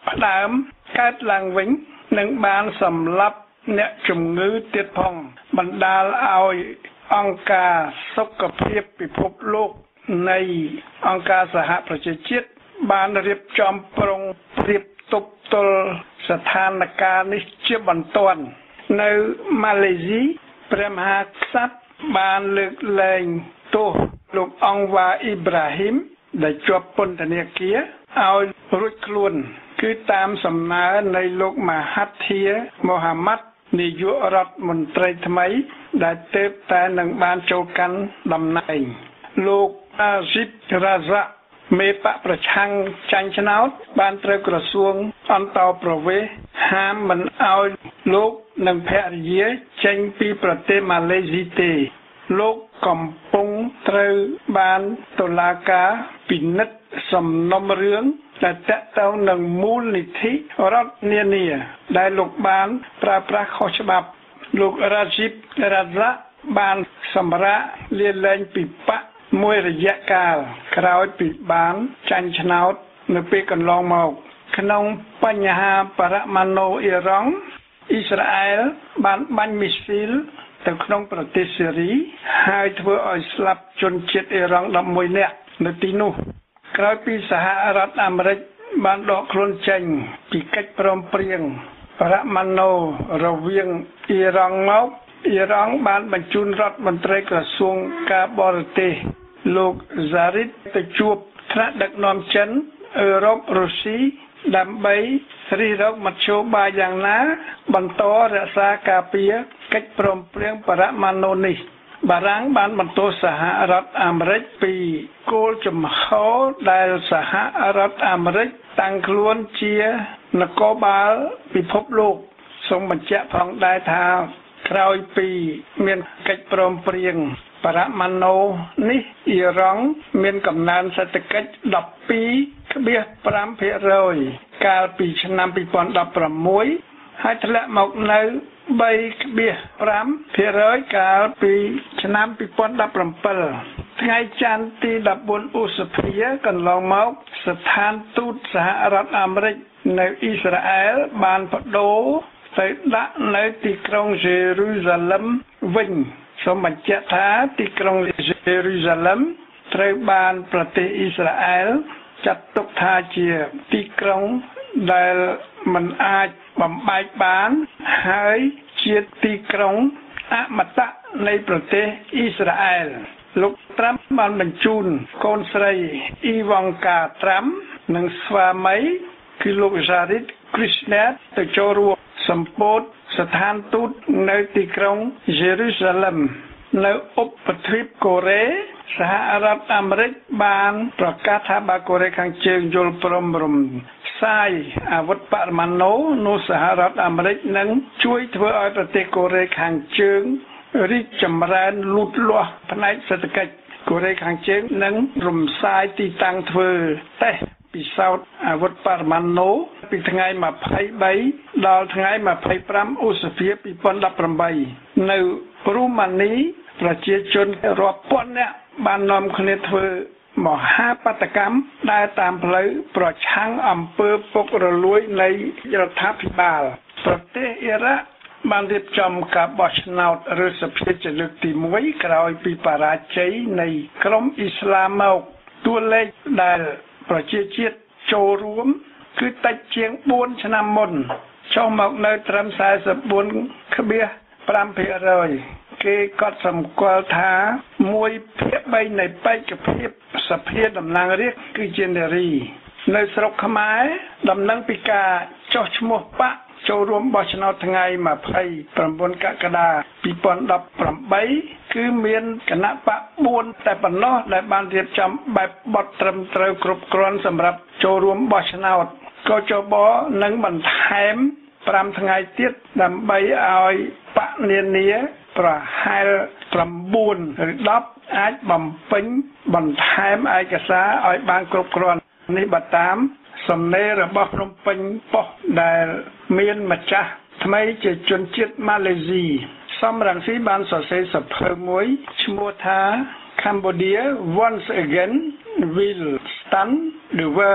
ផ្ដើមកើតឡើងវិញនឹងបានសម្លាប់អ្នកជំងឺទៀតផងបណ្ដាលឲ្យអង្គការសុខភាពពិភពលោកនៃអង្គការសហប្រជាជាតិបានរៀបចំប្រុងប្រៀបទប់ទល់ស្ថានភាពនេះជាបន្ទាន់នៅម៉ាឡេស៊ីព្រះមហាក្សត្របានលើកលែងទោសលោកអង្វាអ៊ីប្រាហ៊ីមដែលជាប់ពន្ធនាគារឲ្យរួចខ្លួនគឺតាមសំណើនៃលោកមហាធីមូហាម៉ាត់នាយករដ្ឋមន្ត្រីថ្មីដែលទើបតែនឹងបានចូលកាន់តំណែងលោកអាស៊ីបរ៉ាហ្សាមេបកប្រឆាំងចាញ់ឆ្នោតបានត្រូវក្រសួងអន្តរប្រវេសន៍ហាមមិនឲ្យលោកនិងភរិយាចេញពីប្រទេសម៉ាឡេស៊ីទេលោកកំពុងត្រូវបានតុលាការពិនិត្យសំណុំរឿងដែលតកតងនឹងមូលនិធិរដ្ឋនានាដែលលោកបានប្រើប្រាស់ខុសច្បាប់លោករ៉ាស៊ីបរ៉ាហ្សាបានសម្រាកលាលែងពីបកមួយរយៈកាលក្រោយពីបានចាញ់ឆ្នោតនៅពេលកន្លងមកក្នុងបញ្ហាបរមាណូអ៊ីរ៉ង់អ៊ីស្រាអែលបានបាញ់មីស៊ីលទៅក្នុងប្រទេសសេរីហើយធ្វើឲ្យស្លាប់ជនជាតិអ៊ីរ៉ង់ដប់មួយនាក់នៅទីនោះក្រោយពីសហរដ្ឋអាមេរិកបានដកខ្លួនចេញពីកិច្ចព្រមព្រៀងបរមាណូរវាងអ៊ីរ៉ង់មកអ៊ីរ៉ង់បានបញ្ជូនរដ្ឋមន្ត្រីក្រសួងការបរទេសលោកហ្សារីតទៅជួបថ្នាក់ដឹកនាំចិនអឺរ៉ុបរុស្ស៊ីដើម្បីស្រីរកមធ្យោបាយយ៉ាងណាបន្តរក្សាការពារកិច្ចព្រមព្រៀងបរមាណូនេះបារាំងបានបន្តសហរដ្ឋអាមេរិកពីគោលជំហរដែលសហរដ្ឋអាមេរិកតាំងខ្លួនជានគរបាលពិភពលោកសូមបញ្ជាក់ផងដែរថាក្រោយពីមានកិច្ចព្រមព្រៀងបរមាណូនេះអ៊ីរ៉ង់មានកំណើនសេដ្ឋកិច្ច ដប់ពីរភាគ៥ ភាគរយ កាលពីឆ្នាំពីរពាន់ដប់ប្រាំមួយហើយធ្លាក់មកនៅ៣ភាគ៥ ភាគរយ កាលពីឆ្នាំពីរពាន់ដប់ប្រាំពិលថ្ងៃច័ន្ទទីដប់បួនឧសភាកន្លងមកស្ថានទូតសហរដ្ឋអាមេរិកនៅអ៊ីស្រាអែលបានបដូរទៅដាក់នៅទីក្រុងយេរូសាឡឹមវិញសូមបញ្ជាក់ថាទីក្រុងយេរូសាឡឹមត្រូវបានប្រទេសអ៊ីស្រាអែលចាត់ទុកថាជាទីក្រុងដែលមិនអាចបំបែកបានហើយជាទីក្រុងអមតៈនៃប្រទេសអ៊ីស្រាអែលលោកត្រាំបានបញ្ជូនកូនស្រីអ៊ីវ៉ង់កាត្រាំនិងស្វាមីគឺលោកសារីតគ្រីស្ណែតទៅចូលរួមសម្ពោធស្ថានទូតនៅទីក្រុងយេរូសាឡឹមនៅឧបទ្វីបកូរ៉េសហរដ្ឋអាមេរិកបានប្រកាសថាបើកូរ៉េខាងជើងយល់ព្រមរំសាយអាវុធបរមាណូនោះសហរដ្ឋអាមេរិកនឹងជួយធ្វើឲ្យប្រទេសកូរ៉េខាងជើងរីកចម្រើនលូតលាស់ផ្នែកសេដ្ឋកិច្ចកូរ៉េខាងជើងនឹងរំសាយទីតាំងធ្វើតេស្តពិសោធន៍អាវុធបរមាណូពីថ្ងៃម្ភៃបីដល់ថ្ងៃម្ភៃប្រាំឧសភាពីរពាន់ដប់ប្រាំបីនៅរូម៉ានីប្រជាជនរាប់ពាន់នាក់បាននាំគ្នាធ្វើមហាបាតកម្មដើរតាមផ្លូវប្រឆាំងអំពើពុករលួយនៃរដ្ឋាភិបាលប្រទេសអ៊ីរ៉ាក់បានរៀបចំការបោះឆ្នោតរដ្ឋសភាជាលើកទីមួយក្រោយពីបរាជ័យនៃក្រុមអ៊ីស្លាមមកតួលេខដែលប្រជាជាតិចូលរួមគឺតិចជាងបួនឆ្នាំមុនចុះមកនៅត្រឹម៤៤ភាគ៥ ភាគរយគេក៏សម្គាល់ថាមួយភាគបីនៃបេក្ខភាពសភាតំណាងរាស្ត្រគឺជានារីនៅស្រុកខ្មែរដំណឹងពីការចុះឈ្មោះបកចូលរួមបោះឆ្នោតថ្ងៃម្ភៃប្រាំបួនកក្កដាពីរពាន់ដប់ប្រាំបីគឺមានគណៈបកបួនតែប៉ុណ្ណោះដែលបានរៀបចំបែបបទត្រឹមត្រូវគ្រប់គ្រាន់សម្រាប់ចូលរួមបោះឆ្នោតកោចបនឹងបន្ថែមប្រាំថ្ងៃទៀតដើម្បីឲ្យបកនានាប្រហែលប្រាំបួនឬដប់អាចបំពេញបន្ថែមឯកសារឲ្យបានគ្រប់គ្រាន់នេះបើតាមសំណេររបស់ភ្នំពេញប៉ុស្តិ៍ដែលមានម្ចាស់ថ្មីជាជនជាតិម៉ាឡេស៊ីសំរងស៊ីបានសរសេរសភៅមួយឈ្មោះថា Cambodia once again will stun the world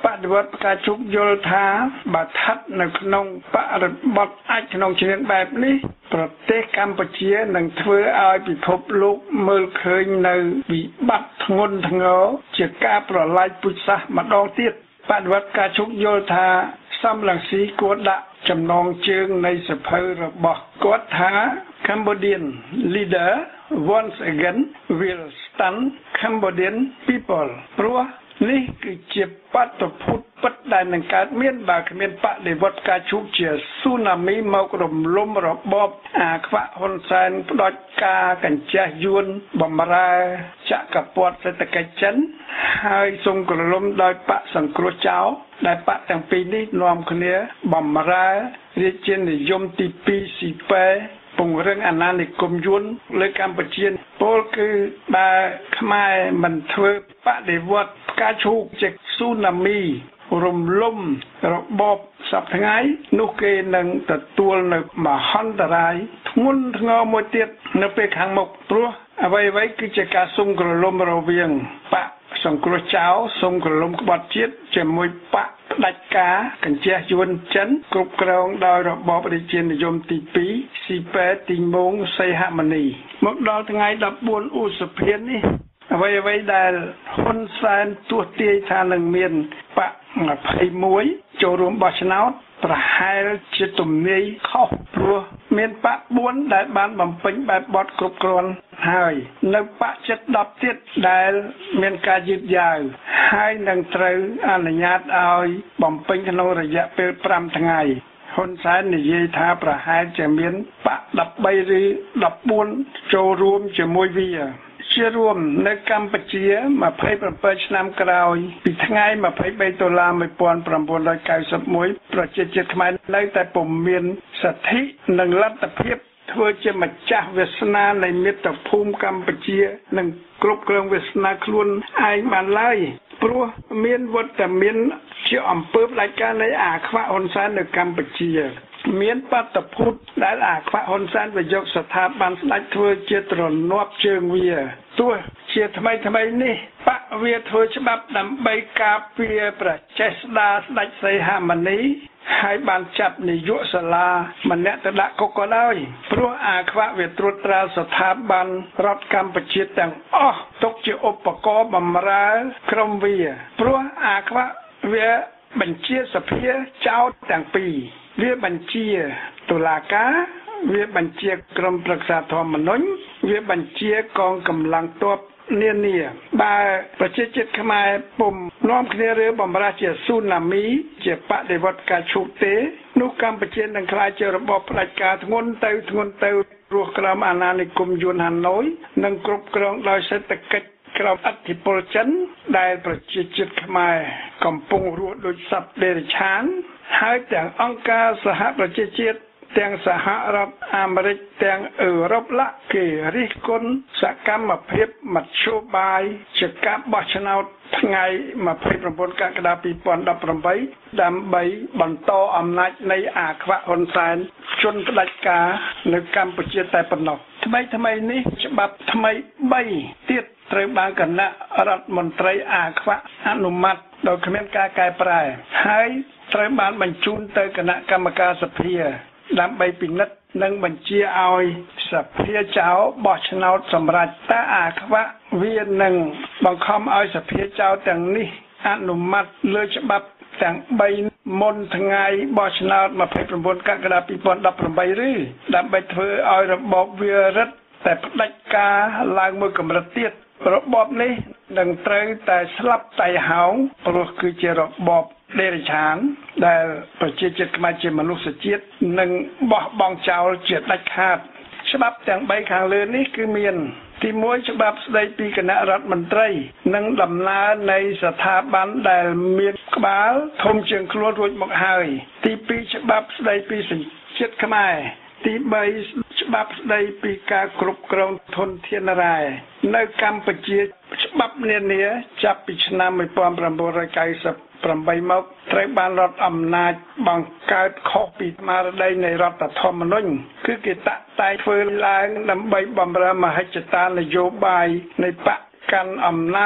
បដិវត្តផ្កាឈូកយល់ថាបើស្ថិតនៅក្នុងបរិបទអាចក្នុងជ្រៀងបែបនេះប្រទេសកម្ពុជានឹងធ្វើឲ្យពិភពលោកមើលឃើញនៅវិបត្តិធ្ងន់ធ្ងរជាការប្រឡាយពូជសាសន៍ម្ដងទៀតបដិវត្តផ្កាឈូកយល់ថាសំរងស៊ីគួរដាក់ចំណងជើងនៃសភៅរបស់គាត់ថា Cambodian leader once again will stun Cambodian people ព្រោះនេះគឺជាបាតុភូតពិតដែលនឹងកើតមានបើគ្មានបដិវត្តផ្កាឈូកជាស៊ូណាមីមករំលំរបបអាខ្វាក់ហ៊ុនសែនផ្ដាច់ការកញ្ចេះយួនបំរើចក្រពត្តិសេដ្ឋកិច្ចចិនហើយសូមក្រឡុំដោយបកសង្គ្រោះចោលដែលបកទាំងពីរនេះនាំគ្នាបំរើរាជានិយមទីពីរស៊ីប៉ែពង្រឹងអាណានិគមយួនលើកម្ពុជាពលគឺបើខ្មែរមិនធ្វើបដិវត្តផ្កាឈូកជាស៊ូណាមីរំលំរបបសពថ្ងៃនោះគេនឹងទទួលនៅមហន្តរាយធ្ងន់ធ្ងរមួយទៀតនៅពេលខាងមុខព្រោះអ្វីៗគឺជាការសុំក្រឡុំរវាងបកសង្គ្រោះចោលសុំក្រឡុំក្បត់ជាតិជាមួយបកផ្ដាច់ការកញ្ចេះយួនចិនគ្រប់គ្រងដោយរបបរាជានិយមទីពីរស៊ីប៉ែទីងម៉ូងសីហមុនីមកដល់ថ្ងៃដប់បួនឧសភានេះអ្វីអ្វីដែលហ៊ុនសែនទស្សន៍ទាយថានឹងមានបកยี่สิบเอ็ดចូលរួមបោះឆ្នោតប្រហែលជាទំនាយខុសព្រោះមានបកបួនដែលបានបំពេញបែបបទគ្រប់គ្រាន់ហើយនៅបកជិតដប់ទៀតដែលមានការយឺតយ៉ាវហើយនឹងត្រូវអនុញ្ញាតឲ្យបំពេញក្នុងរយៈពេលប្រាំថ្ងៃហ៊ុនសែននិយាយថាប្រហែលជាមានបកដប់បីឬដប់បួនចូលរួមជាមួយវាជារួមនៅកម្ពុជាยี่สิบเจ็ดឆ្នាំក្រោយពីថ្ងៃยี่สิบสามដុល្លារnineteen ninety-oneប្រជាជាតិខ្មែរនៅតែពុំមានសិទ្ធិនិងលទ្ធភាពធ្វើជាម្ចាស់វាសនានៃមាតុភូមិកម្ពុជានិងគ្រប់គ្រងវាសនាខ្លួនឯងបានឡើយព្រោះមានវត្តមានជាអំពើផ្ដាច់ការនៃអាខ្វាក់ហ៊ុនសែននៅកម្ពុជាមានបាតុភូតដែលអាខ្វាក់ហ៊ុនសែនវាយកស្ថាប័នស្ដេចធ្វើជាទ្រនាប់ជើងវាទោះជាថ្មីថ្មីនេះបកវាធ្វើច្បាប់ដើម្បីការពារប្រជាស្ដារស្ដេចសីហមុនីហើយបានចាប់នាយកសាលាម្នាក់ទៅដាក់គុកក៏ដោយព្រោះអាខ្វាក់វាត្រួតត្រាស្ថាប័នរដ្ឋកម្ពុជាទាំងអស់ទុកជាឧបករណ៍បម្រើក្រុមវាព្រោះអាខ្វាក់វាបញ្ជាសភាចោទទាំងពីរវាបញ្ជាតុលាការវាបញ្ជាក្រុមប្រឹក្សាធម្មនុញ្ញវាបញ្ជាកងកម្លាំងទ័ពនានាបើប្រជាជាតិខ្មែរពុំនាំគ្នារើបំរាស់ជាស៊ូណាមីជាបដិវត្តការឈូកទេនោះកម្ពុជានឹងក្លាយជារបបផ្ដាច់ការធ្ងន់ទៅធ្ងន់ទៅរស់ក្រោមអាណានិគមយួនហាណូយនិងគ្រប់គ្រងដោយសេដ្ឋកិច្ចក្រោមឥទ្ធិពលចិនដែលប្រជាជាតិខ្មែរកំពុងរស់ដូចសត្វដេរឆានហើយទាំងអង្គការសហប្រជាជាតិទាំងសហរដ្ឋអាមេរិកទាំងអឺរ៉ុបឡាគេរិះគន់សកម្មភាពមធ្យោបាយជាការបោះឆ្នោតថ្ងៃยี่สิบเก้ากក្កដាtwo thousand eighteenដើម្បីបន្តអំណាចនៃអាខ្វាក់ហ៊ុនសែនជនផ្ដាច់ការនៅកម្ពុជាតែប៉ុណ្ណោះថ្មីថ្មីនេះច្បាប់ថ្មី3ទៀតត្រូវបានគណៈរដ្ឋមន្ត្រីអាខ្វាក់អនុម័តដោយគ្មានការកែប្រែហើយត្រូវបានបញ្ជូនទៅគណៈកម្មការសភាដើម្បីពិនិត្យនិងបញ្ជាឲ្យសភាចៅបោះឆ្នោតសម្រាប់តើអាខ្វាក់វានឹងបង្ខំឲ្យសភាចៅទាំងនេះអនុម័តលើច្បាប់ទាំង3មុនថ្ងៃបោះឆ្នោតยี่สิบเก้ากក្កដាtwo thousand eighteenឬដើម្បីធ្វើឲ្យរបបវារិទ្ធតែផ្ដាច់ការឡើងមួយកម្រិតទៀតរបបនេះនឹងត្រូវតែស្លាប់តៃហោងព្រោះគឺជារបបដេរឆានដែលប្រជាជាតិខ្មែរជាមនុស្សជាតិនឹងបោះបង់ចោលជាដាច់ខាតច្បាប់ទាំង3ខាងលើនេះគឺមានទីoneច្បាប់ស្តីពីគណៈរដ្ឋមន្ត្រីនិងដំណើរនៃស្ថាប័នដែលមានក្បាលធំជាងខ្លួនរួចមកហើយទីtwoច្បាប់ស្តីពីសញ្ជាតិខ្មែរទីthreeច្បាប់ស្តីពីការគ្រប់គ្រងធនធានរ៉ែនៅកម្ពុជាច្បាប់នានាចាប់ពីឆ្នាំnineteen ninety-eightមកត្រូវបានរដ្ឋអំណាចបង្កើតខុសពីស្មារតីនៃរដ្ឋធម្មនុញ្ញគឺគេតាក់តែងធ្វើឡើងដើម្បីបម្រើមហិច្ឆតានយោបាយនៃបកកាន់អំណាចប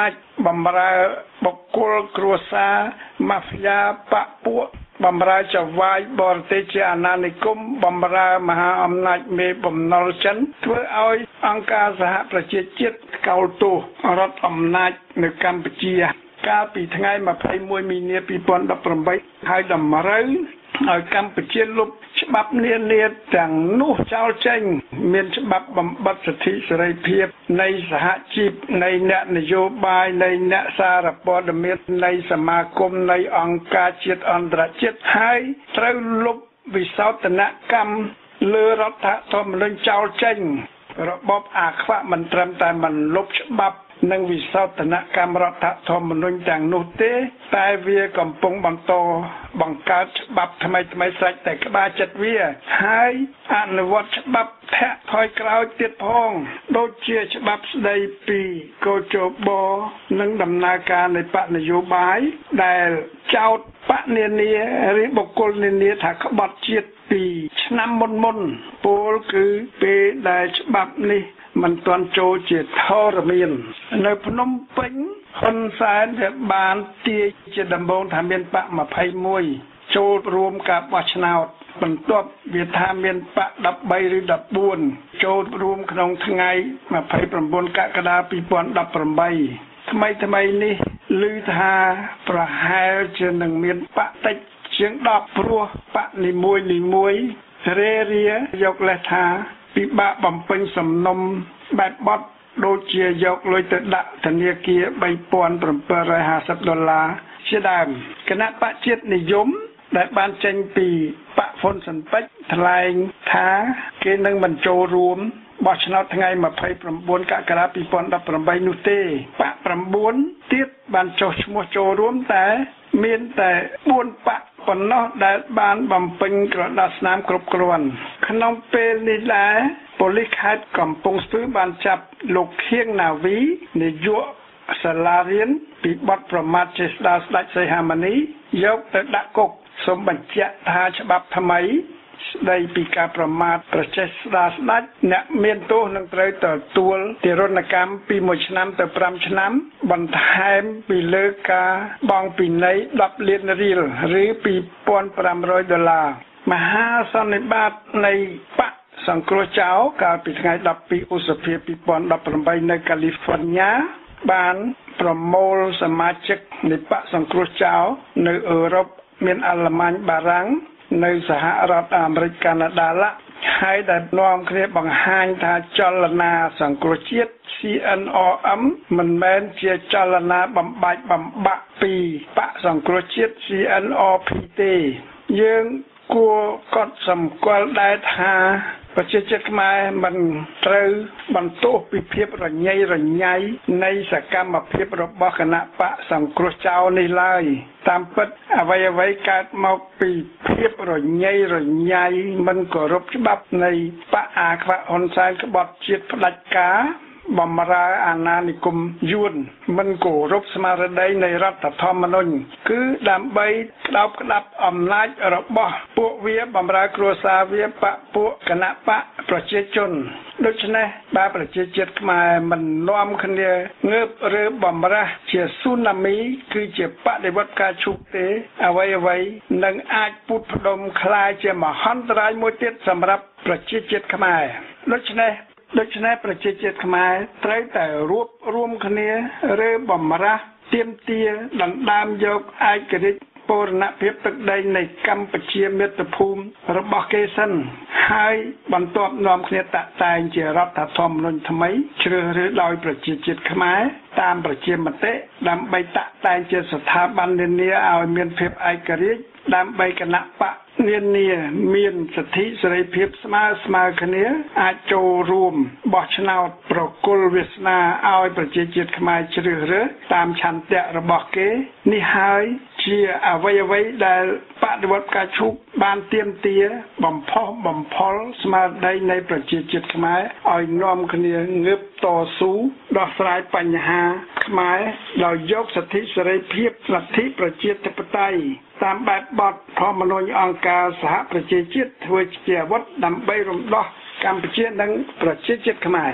បំរើបុគ្គលគ្រួសារម៉ាហ្វយ៉ាបពួកបំរើចវាយបរទេសជាអាណានិគមបំរើមហាអំណាចមេបំណុលចិនធ្វើឲ្យអង្គការសហប្រជាជាតិកោតទោសរដ្ឋអំណាចនៅកម្ពុជាកាលពីថ្ងៃម្ភៃមួយមីនាពីរពាន់ដប់ប្រាំបីហើយតម្រូវឲ្យកម្ពុជាលុបច្បាប់នានាទាំងនោះចោលចេញមានច្បាប់បំបត្តិសិទ្ធិសេរីភាពនៃសហជីពនៃអ្នកនយោបាយនៃអ្នកសារព័ត៌មាននៃសមាគមនៃអង្គការជាតិអន្តរជាតិហើយត្រូវលុបវិសោធនកម្មលើរដ្ឋធម្មនុញ្ញចោលចេញរបបអាខ្វាក់មិនត្រឹមតែមិនលុបច្បាប់និងវិសោធនកម្មរដ្ឋធម្មនុញ្ញទាំងនោះទេតែវាកំពុងបន្តបង្កើតច្បាប់ថ្មីថ្មីស្រេចតែក្បាលចិត្តវាហើយអនុវត្តច្បាប់ធាក់ថយក្រោយទៀតផងដូចជាច្បាប់ស្ដីពីកោជបនិងដំណើរការនៃបកនយោបាយដែលចោទបកនានាឬបុគ្គលនានាថាក្បត់ជាតិពីឆ្នាំមុនមុនពលគឺពេលដែលច្បាប់នេះមិនទាន់ចូលជាធរមាននៅភ្នំពេញហ៊ុនសែនវាបានទាយជាដំបូងថាមានបកម្ភៃមួយចូលរួមការបោះឆ្នោតបន្ទាប់វាថាមានបកដប់បីឬដប់បួនចូលរួមក្នុងថ្ងៃម្ភៃប្រាំបួនកក្កដាពីរពាន់ដប់ប្រាំបីថ្មីថ្មីនេះឮថាប្រហែលជានឹងមានបកតិចជាងដប់ព្រោះបកនីមួយនីមួយរេរាយកលេសថាពិបាកបំពេញសំណុំបែបបត់ដូចជាយកលុយទៅដាក់ធនាគារបីពាន់ប្រាំពីររយហាសិបដុល្លារជាដើមគណៈបច្ចេកនិយមដែលបានចេញពីបកហ៊ុនស៊ិនប៉ិចថ្លែងថាគេនឹងមិនចូលរួមបោះឆ្នោតថ្ងៃម្ភៃប្រាំបួនកក្កដាពីរពាន់ដប់ប្រាំបីនោះទេបកប្រាំបួនទៀតបានចុះឈ្មោះចូលរួមតែមានតែបួនបកប៉ុណ្ណោះដែលបានបំពេញក្រដាសស្នាមគ្រប់គ្រាន់ក្នុងពេលនេះដែរប៉ូលីសខេត្តកំពង់ស្ពឺបានចាប់លោកខៀងណាវីនាយកសាលារៀនពីបទប្រមាថចេស្តាស្ដេចសីហមុនីយកទៅដាក់គុកសូមបញ្ជាក់ថាច្បាប់ថ្មីស្ដីពីការប្រមាថប្រចេស្តាស្ដេចអ្នកមានទោសនឹងត្រូវទទួលទារុណកម្មពីមួយឆ្នាំទៅប្រាំឆ្នាំបន្ថែមពីលើការបង់ពិន័យដប់លានរៀលឬពីរពាន់ប្រាំរយដុល្លារមហាសន្និបាតនៃបកសង្គ្រោះចៅកាលពីថ្ងៃដប់ពីរឧសភាពីរពាន់ដប់ប្រាំបីនៅកាលីហ្វ័រញ៉ាបានប្រមូលសមាជិកនៃបកសង្គ្រោះចៅនៅអឺរ៉ុបមានអាល្លឺម៉ាញបារាំងនៅសហរដ្ឋអាមេរិកកាណាដាឡាហើយដែលនាំគ្នាបង្ហាញថាចលនាសង្គ្រោះជាតិ C N R M មិនមែនជាចលនាបំបាច់បំបាក់ពីបកសង្គ្រោះជាតិ C N R P ទេយើងគួរកត់សម្គាល់ដែរថាប្រជាជាតិខ្មែរមិនត្រូវបន្ទោសពីភាពរញ៉េរញ៉ៃនៃសកម្មភាពរបស់គណៈបកសង្គ្រោះចៅនេះឡើយតាមពិតអ្វីអ្វីកើតមកពីភាពរញ៉េរញ៉ៃមិនគោរពច្បាប់នៃបកអាខ្វាក់ហ៊ុនសែនក្បត់ជាតិផ្ដាច់ការបំរើអាណានិគមយួនមិនគោរពស្មារតីនៃរដ្ឋធម្មនុញ្ញគឺដើម្បីក្តោបក្តាប់អំណាចរបស់ពួកវាបំរើគ្រួសារវាបកពួកគណៈបកប្រជាជនដូច្នេះបើប្រជាជាតិខ្មែរមិននាំគ្នាងើបឬបំរាស់ជាស៊ូណាមីគឺជាបដិវត្តការឈុកទេអ្វីអ្វីនឹងអាចពុតផ្ដុំคล้ายជាមហន្តរាយមួយទៀតសម្រាប់ប្រជាជាតិខ្មែរដូច្នេះដូច្នេះប្រជាជាតិខ្មែរត្រូវតែរួបរួមគ្នាឬបំរាស់ទាមទារដណ្ដើមយកឯករាជ្យបូរណភាពទឹកដីនៃកម្ពុជាមាតុភូមិរបស់គេសិនហើយបន្ទាប់នាំគ្នាតាក់តែងជារដ្ឋធម្មនុញ្ញថ្មីជ្រើសរើសដោយប្រជាជាតិខ្មែរតាមប្រជាមតិដើម្បីតាក់តែងជាស្ថាប័ននានាឲ្យមានភាពឯករាជ្យដើម្បីគណៈបកនានាមានសិទ្ធិសេរីភាពស្មើស្មើគ្នាអាចចូលរួមបោះឆ្នោតប្រគល់វាសនាឲ្យប្រជាជាតិខ្មែរជ្រើសរើសតាមឆន្ទៈរបស់គេនេះហើយជាអ្វីអ្វីដែលបដិវត្តការឈុកបានទាមទារបំផុសបំផុលស្មារតីនៃប្រជាជាតិខ្មែរឲ្យនាំគ្នាងើបតស៊ូដោះស្រាយបញ្ហាខ្មែរដោយយកសិទ្ធិសេរីភាពលទ្ធិប្រជាធិបតេយ្យតាមបែបបទធម្មនុញ្ញអង្គការសហប្រជាជាតិធ្វើជាអាវុធដើម្បីរំដោះកម្ពុជានិងប្រជាជាតិខ្មែរ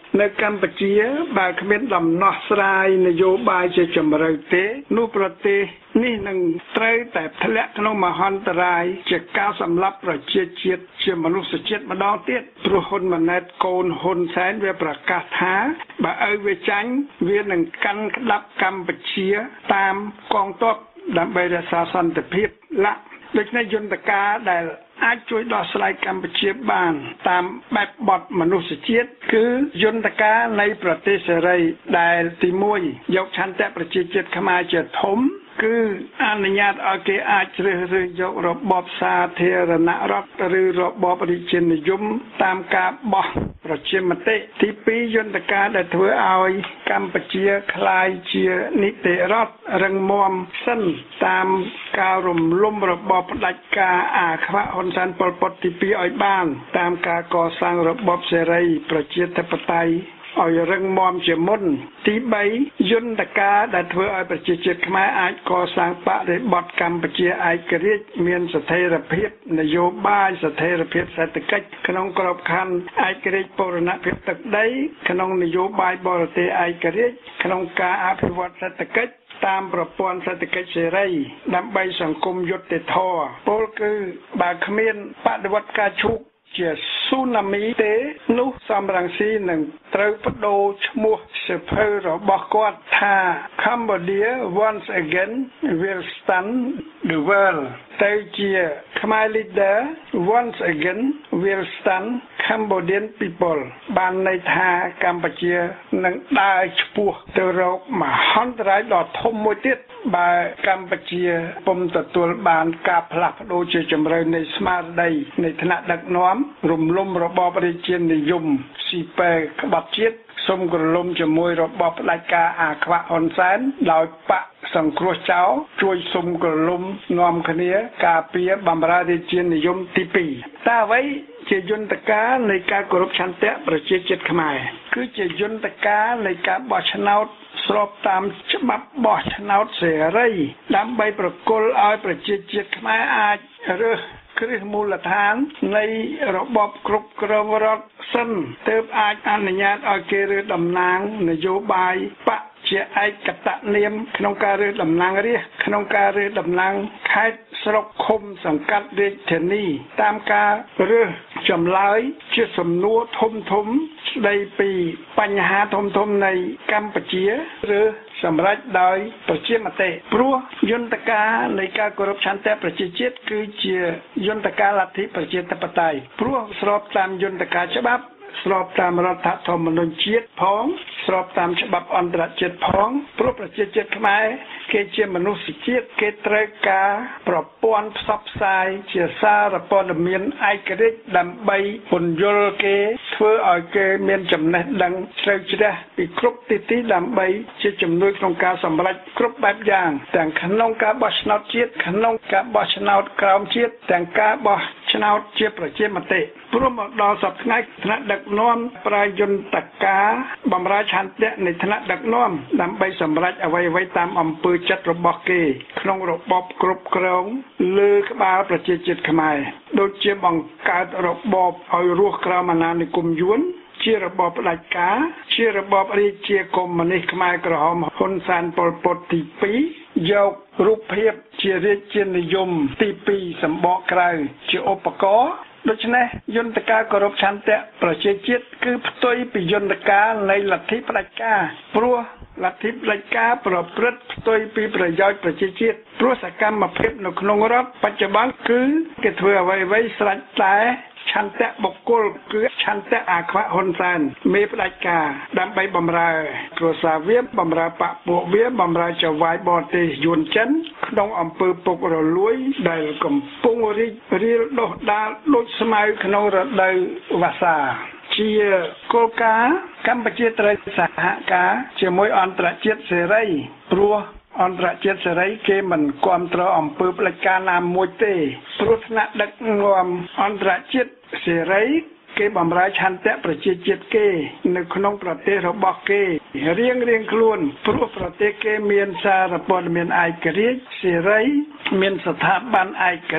នៅកម្ពុជាបើគ្មានដំណោះស្រាយនយោបាយជាជម្រៅទេនោះប្រទេសនេះនឹងត្រូវតែធ្លាក់ក្នុងមហន្តរាយជាការសម្លាប់ប្រជាជាតិជាមនុស្សជាតិម្ដងទៀតព្រោះហ៊ុនម៉ាណែតកូនហ៊ុនសែនវាប្រកាសថាបើឲ្យវាចាញ់វានឹងកាន់ក្តាប់កម្ពុជាតាមកងទ័ពដើម្បីរក្សាសន្តិភាពឡាក់ដូច្នេះយន្តការដែលអាចជួយដោះស្រាយកម្ពុជាបានតាមបែបបទមនុស្សជាតិគឺយន្តការនៃប្រទេសសេរីដែលទីមួយយកឆន្ទៈប្រជាជាតិខ្មែរជាធំគឺអនុញ្ញាតឲ្យគេអាចជ្រើសរើសយករបបសាធារណរដ្ឋឬរបបរាជានិយមតាមការបោះប្រជាមតិទីពីរយន្តការដែលធ្វើឲ្យកម្ពុជាក្លាយជានីតិរដ្ឋរឹងមាំសិនតាមការរំលំរបបផ្ដាច់ការអាខ្វាក់ហ៊ុនសែនប៉ុលពតទីពីរឲ្យបានតាមការកសាងរបបសេរីប្រជាធិបតេយ្យឲ្យរឹងមាំជាមុនទីបីយន្តការដែលធ្វើឲ្យប្រជាជាតិខ្មែរអាចកសាងបរិបទកម្ពុជាឯករាជ្យមានស្ថិរភាពនយោបាយស្ថិរភាពសេដ្ឋកិច្ចក្នុងក្របខ័ណ្ឌឯករាជ្យបូរណភាពទឹកដីក្នុងនយោបាយបរទេសឯករាជ្យក្នុងការអភិវឌ្ឍសេដ្ឋកិច្ចតាមប្រព័ន្ធសេដ្ឋកិច្ចសេរីដើម្បីសង្គមយុត្តិធម៌ពលគឺបើគ្មានបដិវត្តការឈូកជាស៊ូណាមីទេនោះសំរងស៊ីនឹងត្រូវបដូរឈ្មោះសៀវភៅរបស់គាត់ថា Cambodia once again will stand the world ទៅជាខ្មែរ leader once again will stand Cambodian people បានន័យថាកម្ពុជានឹងដើរឆ្ពោះទៅរកមហន្តរាយដ៏ធំមួយទៀតបើកម្ពុជាពុំទទួលបានការផ្លាស់ប្ដូរជាជម្រៅនៃស្មារតីនៃថ្នាក់ដឹកនាំរំលំរបបរាជានិយមស៊ីពែក្បត់ជាតិសុំក្រឡុំជាមួយរបបផ្ដាច់ការអាខ្វាក់ហ៊ុនសែនដោយបកសង្គ្រោះចោលជួយសុំក្រឡុំនាំគ្នាការពារបម្រើរាជានិយមទីពីរតើអ្វីជាយន្តការនៃការគោរពឆន្ទៈប្រជាជាតិខ្មែរគឺជាយន្តការនៃការបោះឆ្នោតស្របតាមច្បាប់បោះឆ្នោតសេរីដើម្បីប្រគល់ឲ្យប្រជាជាតិខ្មែរអាចរើសគ្រឹះមូលដ្ឋាននៃរបបគ្រប់គ្រងរដ្ឋសិនទើបអាចអនុញ្ញាតឲ្យគេរើសតំណាងនយោបាយបកជាឯកតនាមក្នុងការរើសតំណាងរាស្ត្រក្នុងការរើសតំណាងខេត្តស្រុកឃុំសង្កាត់រាជធានីតាមការរើសចម្លើយជាសំណួរធំធំស្ដីពីបញ្ហាធំធំនៃកម្ពុជាឬសម្រាប់ដោយប្រជាមតិព្រោះយន្តការនៃការគោរពឆន្ទៈប្រជាជាតិគឺជាយន្តការលទ្ធិប្រជាធិបតេយ្យព្រោះស្របតាមយន្តការច្បាប់ស្របតាមរដ្ឋធម្មនុញ្ញជាតិផងស្របតាមច្បាប់អន្តរជាតិផងព្រោះប្រជាជាតិខ្មែរគេជាមនុស្សជាតិគេត្រូវការប្រព័ន្ធផ្សព្វផ្សាយជាសារព័ត៌មានឯករាជ្យដើម្បីពន្យល់គេធ្វើឲ្យគេមានចំណេះដឹងជ្រៅជ្រះពីគ្រប់ទិសទីដើម្បីជាជំនួយក្នុងការសម្រេចគ្រប់បែបយ៉ាងទាំងក្នុងការបោះឆ្នោតជាតិក្នុងការបោះឆ្នោតក្រោមជាតិទាំងការបោះឆ្នោតជាប្រជាមតិព្រមមកដល់សប្តាហ៍ថ្ងៃថ្នាក់ដឹកនាំប្រើយន្តការបម្រើឆន្ទៈនៃថ្នាក់ដឹកនាំដើម្បីសម្រេចអ្វីៗតាមអំពើចិត្តរបស់គេក្នុងរបបគ្រប់គ្រងលើក្បាលប្រជាជាតិខ្មែរដូចជាបង្កើតរបបឲ្យរស់ក្រោមអាណានិគមយួនជារបបផ្ដាច់ការជារបបរាជាកុម្មុយនីសខ្មែរក្រហមហ៊ុនសែនប៉ុលពតទីពីរយករូបភាពជារាជានិយមទីពីរសម្បកក្រៅជាឧបករណ៍ដូច្នេះយន្តការគោរពឆន្ទៈប្រជាជាតិគឺផ្ទុយពីយន្តការនៃលទ្ធិផ្ដាច់ការព្រោះលទ្ធិផ្ដាច់ការប្រព្រឹត្តផ្ទុយពីប្រយោជន៍ប្រជាជាតិព្រោះសកម្មភាពនៅក្នុងរដ្ឋបច្ចុប្បន្នគឺគេធ្វើអ្វីៗស្រេចតែឆន្ទៈបុគ្គលគឺឆន្ទៈអាខ្វាក់ហ៊ុនសែនមេផ្ដាច់ការដើម្បីបម្រើគ្រួសារវាបម្រើបកពួកវាបម្រើចៅហ្វាយបរទេសយួនចិនក្នុងអំពើពុករលួយដែលកំពុងរីករាលដុះដាលដូចស្មៅក្នុងរដូវវស្សាជាគោលការណ៍កម្ពុជាត្រូវសហការជាមួយអន្តរជាតិសេរីព្រោះអន្តរជាតិសេរីគេមិនគ្រប់គ្រងអំពើផ្ដាច់ការណាមួយទេព្រោះថ្នាក់ដឹកនាំអន្តរជាតិសេរីគេបម្រើឆន្ទៈប្រជាជាតិគេនៅក្នុងប្រទេសរបស់គេរៀងរៀងខ្លួនព្រោះប្រទេសគេមានសារព័ត៌មានឯករាជ្យសេរីមានស្ថាប័នឯករាជ្យ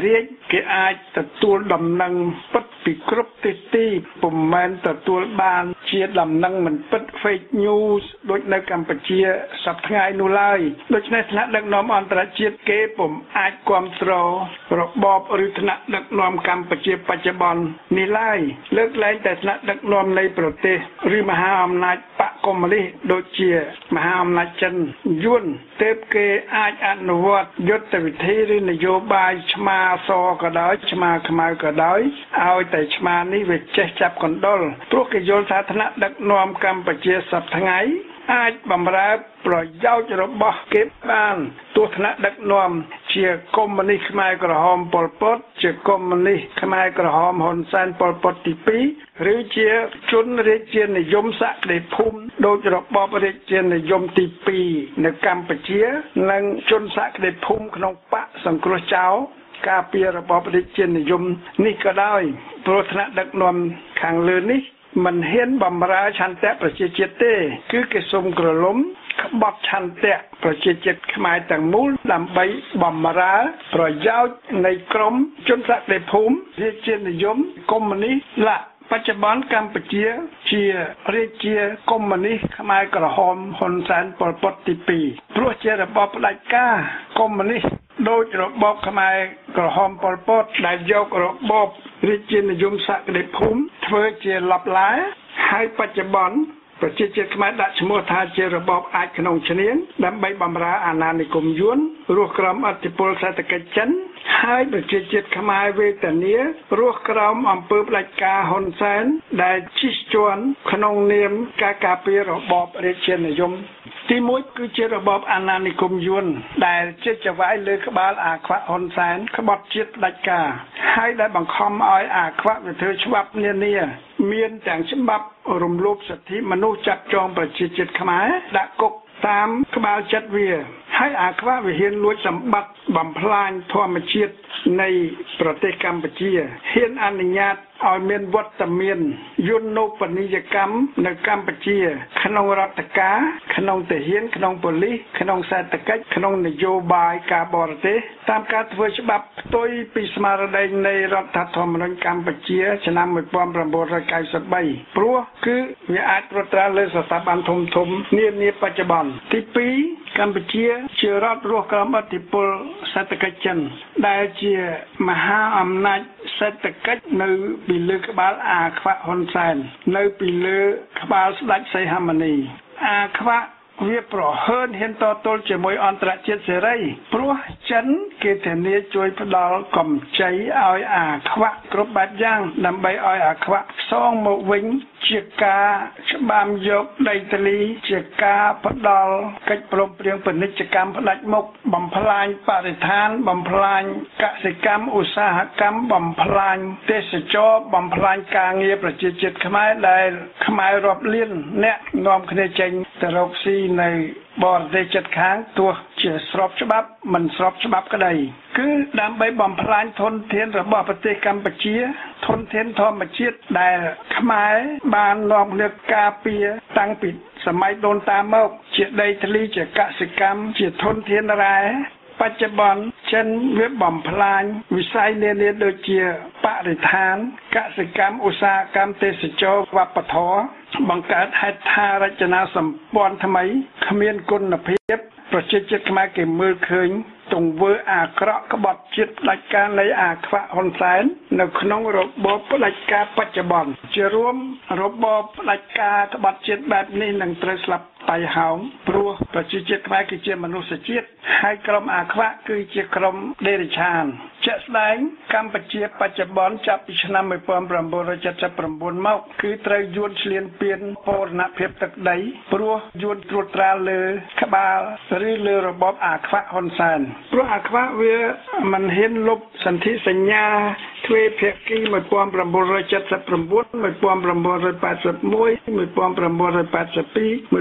គេអាចទទួលដំណឹងពិតពីគ្រប់ទិសទីពុំមែនទទួលបានជាដំណឹងមិនពិត fake news ដូចនៅកម្ពុជាសប្តាហ៍ថ្ងៃនោះឡើយដូច្នេះថ្នាក់ដឹកនាំអន្តរជាតិគេពុំអាចគ្រប់គ្រងរបបឬថ្នាក់ដឹកនាំកម្ពុជាបច្ចុប្បន្ននេះឡើយលើកលែងតែថ្នាក់ដឹកនាំនៃប្រទេសឬមហាអំណាចបកកុម្មុយនីសដូចជាមហាអំណាចចិនយួនទើបគេអាចអនុវត្តយុទ្ធវិធីឬនយោបាយឆ្មាសក៏ដោយឆ្មាខ្មៅក៏ដោយឲ្យតែឆ្មានេះវាចេះចាប់កណ្ដុរព្រោះគេយល់ថាថ្នាក់ដឹកនាំកម្ពុជាសប្តាហ៍ថ្ងៃអាចបំរើប្រយោជន៍របស់គេបានទោះថ្នាក់ដឹកនាំជាកុម្មុយនីសខ្មែរក្រហមប៉ុលពតជាកុម្មុយនីសខ្មែរក្រហមហ៊ុនសែនប៉ុលពតទីពីរឬជាជនរាជានិយមសក្តិភូមិដូចរបបរាជានិយមទីពីរនៅកម្ពុជានិងជនសក្តិភូមិក្នុងបកសង្គ្រោះចៅការពាររបបរាជានិយមនេះក៏ដោយព្រោះថ្នាក់ដឹកនាំខាងលើនេះមិនហ៊ានបំរើឆន្ទៈប្រជាជាតិទេគឺគេសុំក្រឡុំក្បត់ឆន្ទៈប្រជាជាតិខ្មែរទាំងមូលដើម្បីបំរើប្រយោជន៍នៃក្រុមជនសក្តិភូមិរាជានិយមកុម្មុយនីសឡាបច្ចុប្បន្នកម្ពុជាជារាជាកុម្មុយនីសខ្មែរក្រហមហ៊ុនសែនប៉ុលពតទីពីរព្រោះជារបបផ្ដាច់ការកុម្មុយនីសដោយរបបខ្មែរក្រហមប៉ុលពតដែលយករបបរាជានិយមសក្តិភូមិធ្វើជាឡបឡាហើយបច្ចុប្បន្នប្រជាជាតិខ្មែរដាក់ឈ្មោះថាជារបបអាចក្នុងឈ្នាងដើម្បីបម្រើអាណានិគមយួនរស់ក្រោមអធិបតេយ្យសេដ្ឋកិច្ចចិនហើយប្រជាជាតិខ្មែរវេទនារស់ក្រោមអំពើផ្ដាច់ការហ៊ុនសែនដែលជិះជាន់ក្នុងនាមការការពាររបបរាជានិយមទីមួយគឺជារបបអាណានិគមយួនដែលជាចវាយលើក្បាលអាខ្វាក់ហ៊ុនសែនក្បត់ជាតិផ្ដាច់ការហើយដែលបង្ខំឲ្យអាខ្វាក់វាធ្វើច្បាប់នានាមានទាំងច្បាប់រំលោភសិទ្ធិមនុស្សចាប់ចងប្រជាជាតិខ្មែរដាក់គុកតាមក្បាលចិត្តវាហើយអាខ្វាក់វាហ៊ានលួចសម្បត្តិបំផ្លាញធម្មជាតិនៃប្រទេសកម្ពុជាហ៊ានអនុញ្ញាតឲ្យមានវត្តមានយន្តនពនីយកម្មនៅកម្ពុជាក្នុងរដ្ឋការក្នុងទាហានក្នុងប៉ូលីសក្នុងសេដ្ឋកិច្ចក្នុងនយោបាយការបរទេសតាមការធ្វើច្បាប់ផ្ទុយពីស្មារតីនៃរដ្ឋធម្មនុញ្ញកម្ពុជាឆ្នាំmột nghìn chín trăm chín mươi baព្រោះគឺវាអាចត្រួតត្រាលើស្ថាប័នធំធំនានាបច្ចុប្បន្នទីពីរកម្ពុជាជារដ្ឋរស់ក្រោមឥទ្ធិពលសេដ្ឋកិច្ចចិនដែលជាមហាអំណាចសេដ្ឋកិច្ចនៅពីលើក្បាលអាខ្វាក់ហ៊ុនសែននៅពីលើក្បាលស្ដេចសីហមុនីអាខ្វាក់វាប្រហើនហ៊ានតទល់ជាមួយអន្តរជាតិសេរីព្រោះចិនគេធានាជួយផ្ដល់កម្ចីឲ្យអាខ្វាក់គ្រប់បែបយ៉ាងដើម្បីឲ្យអាខ្វាក់សងមកវិញជាការច្បាមយកដីធ្លីជាការផ្ដល់កិច្ចព្រមព្រៀងពាណិជ្ជកម្មផ្ដាច់មុខបំផ្លាញបរិស្ថានបំផ្លាញកសិកម្មឧស្សាហកម្មបំផ្លាញទេសចរបំផ្លាញការងារប្រជាជាតិខ្មែរដែលខ្មែររាប់លានអ្នកនាំគ្នាចេញទៅរកស៊ីនៅបរទេសជិតខាងទោះជាស្របច្បាប់មិនស្របច្បាប់ក្តីគឺដើម្បីបំផ្លាញធនធានរបស់ប្រទេសកម្ពុជាធនធានធម្មជាតិដែលខ្មែរបាននាំគ្នាការពារតាំងពីសម័យដូនតាមកជាដីធ្លីជាកសិកម្មជាធនធានរ៉ែបច្ចុប្បន្នចិនវាបំផ្លាញវិស័យនានាដូចជាបរិស្ថានកសិកម្មឧស្សាហកម្មទេសចរវប្បធម៌បង្កើតហេដ្ឋារចនាសម្ព័ន្ធថ្មីគ្មានគុណភាពប្រជាជាតិខ្មែរគេមើលឃើញទង្វើអាក្រក់ក្បត់ជាតិផ្ដាច់ការនៃអាខ្វាក់ហ៊ុនសែននៅក្នុងរបបផ្ដាច់ការបច្ចុប្បន្នជារួមរបបផ្ដាច់ការក្បត់ជាតិបែបនេះនឹងត្រូវស្លាប់តៃហោងព្រោះប្រជាជាតិខ្មែរគឺជាមនុស្សជាតិហើយក្រុមអាខ្វាក់គឺជាក្រុមដេរឆានជាក់ស្ដែងកម្ពុជាបច្ចុប្បន្នចាប់ពីឆ្នាំmột nghìn chín trăm bảy mươi chínមកគឺត្រូវយួនឈ្លានពានបូរណភាពទឹកដីព្រោះយួនត្រួតត្រាលើក្បាលឬលើរបបអាខ្វាក់ហ៊ុនសែនព្រោះអាខ្វាក់វាមិនហ៊ានលុបសន្ធិសញ្ញាទ្វេភាគីmột nghìn chín trăm bảy mươi chín một nghìn chín trăm tám mươi một một nghìn chín trăm tám mươi một một nghìn chín trăm tám mươi hai một nghìn chín trăm tám mươi ba một nghìn chín trăm tám mươi bốn một nghìn chín trăm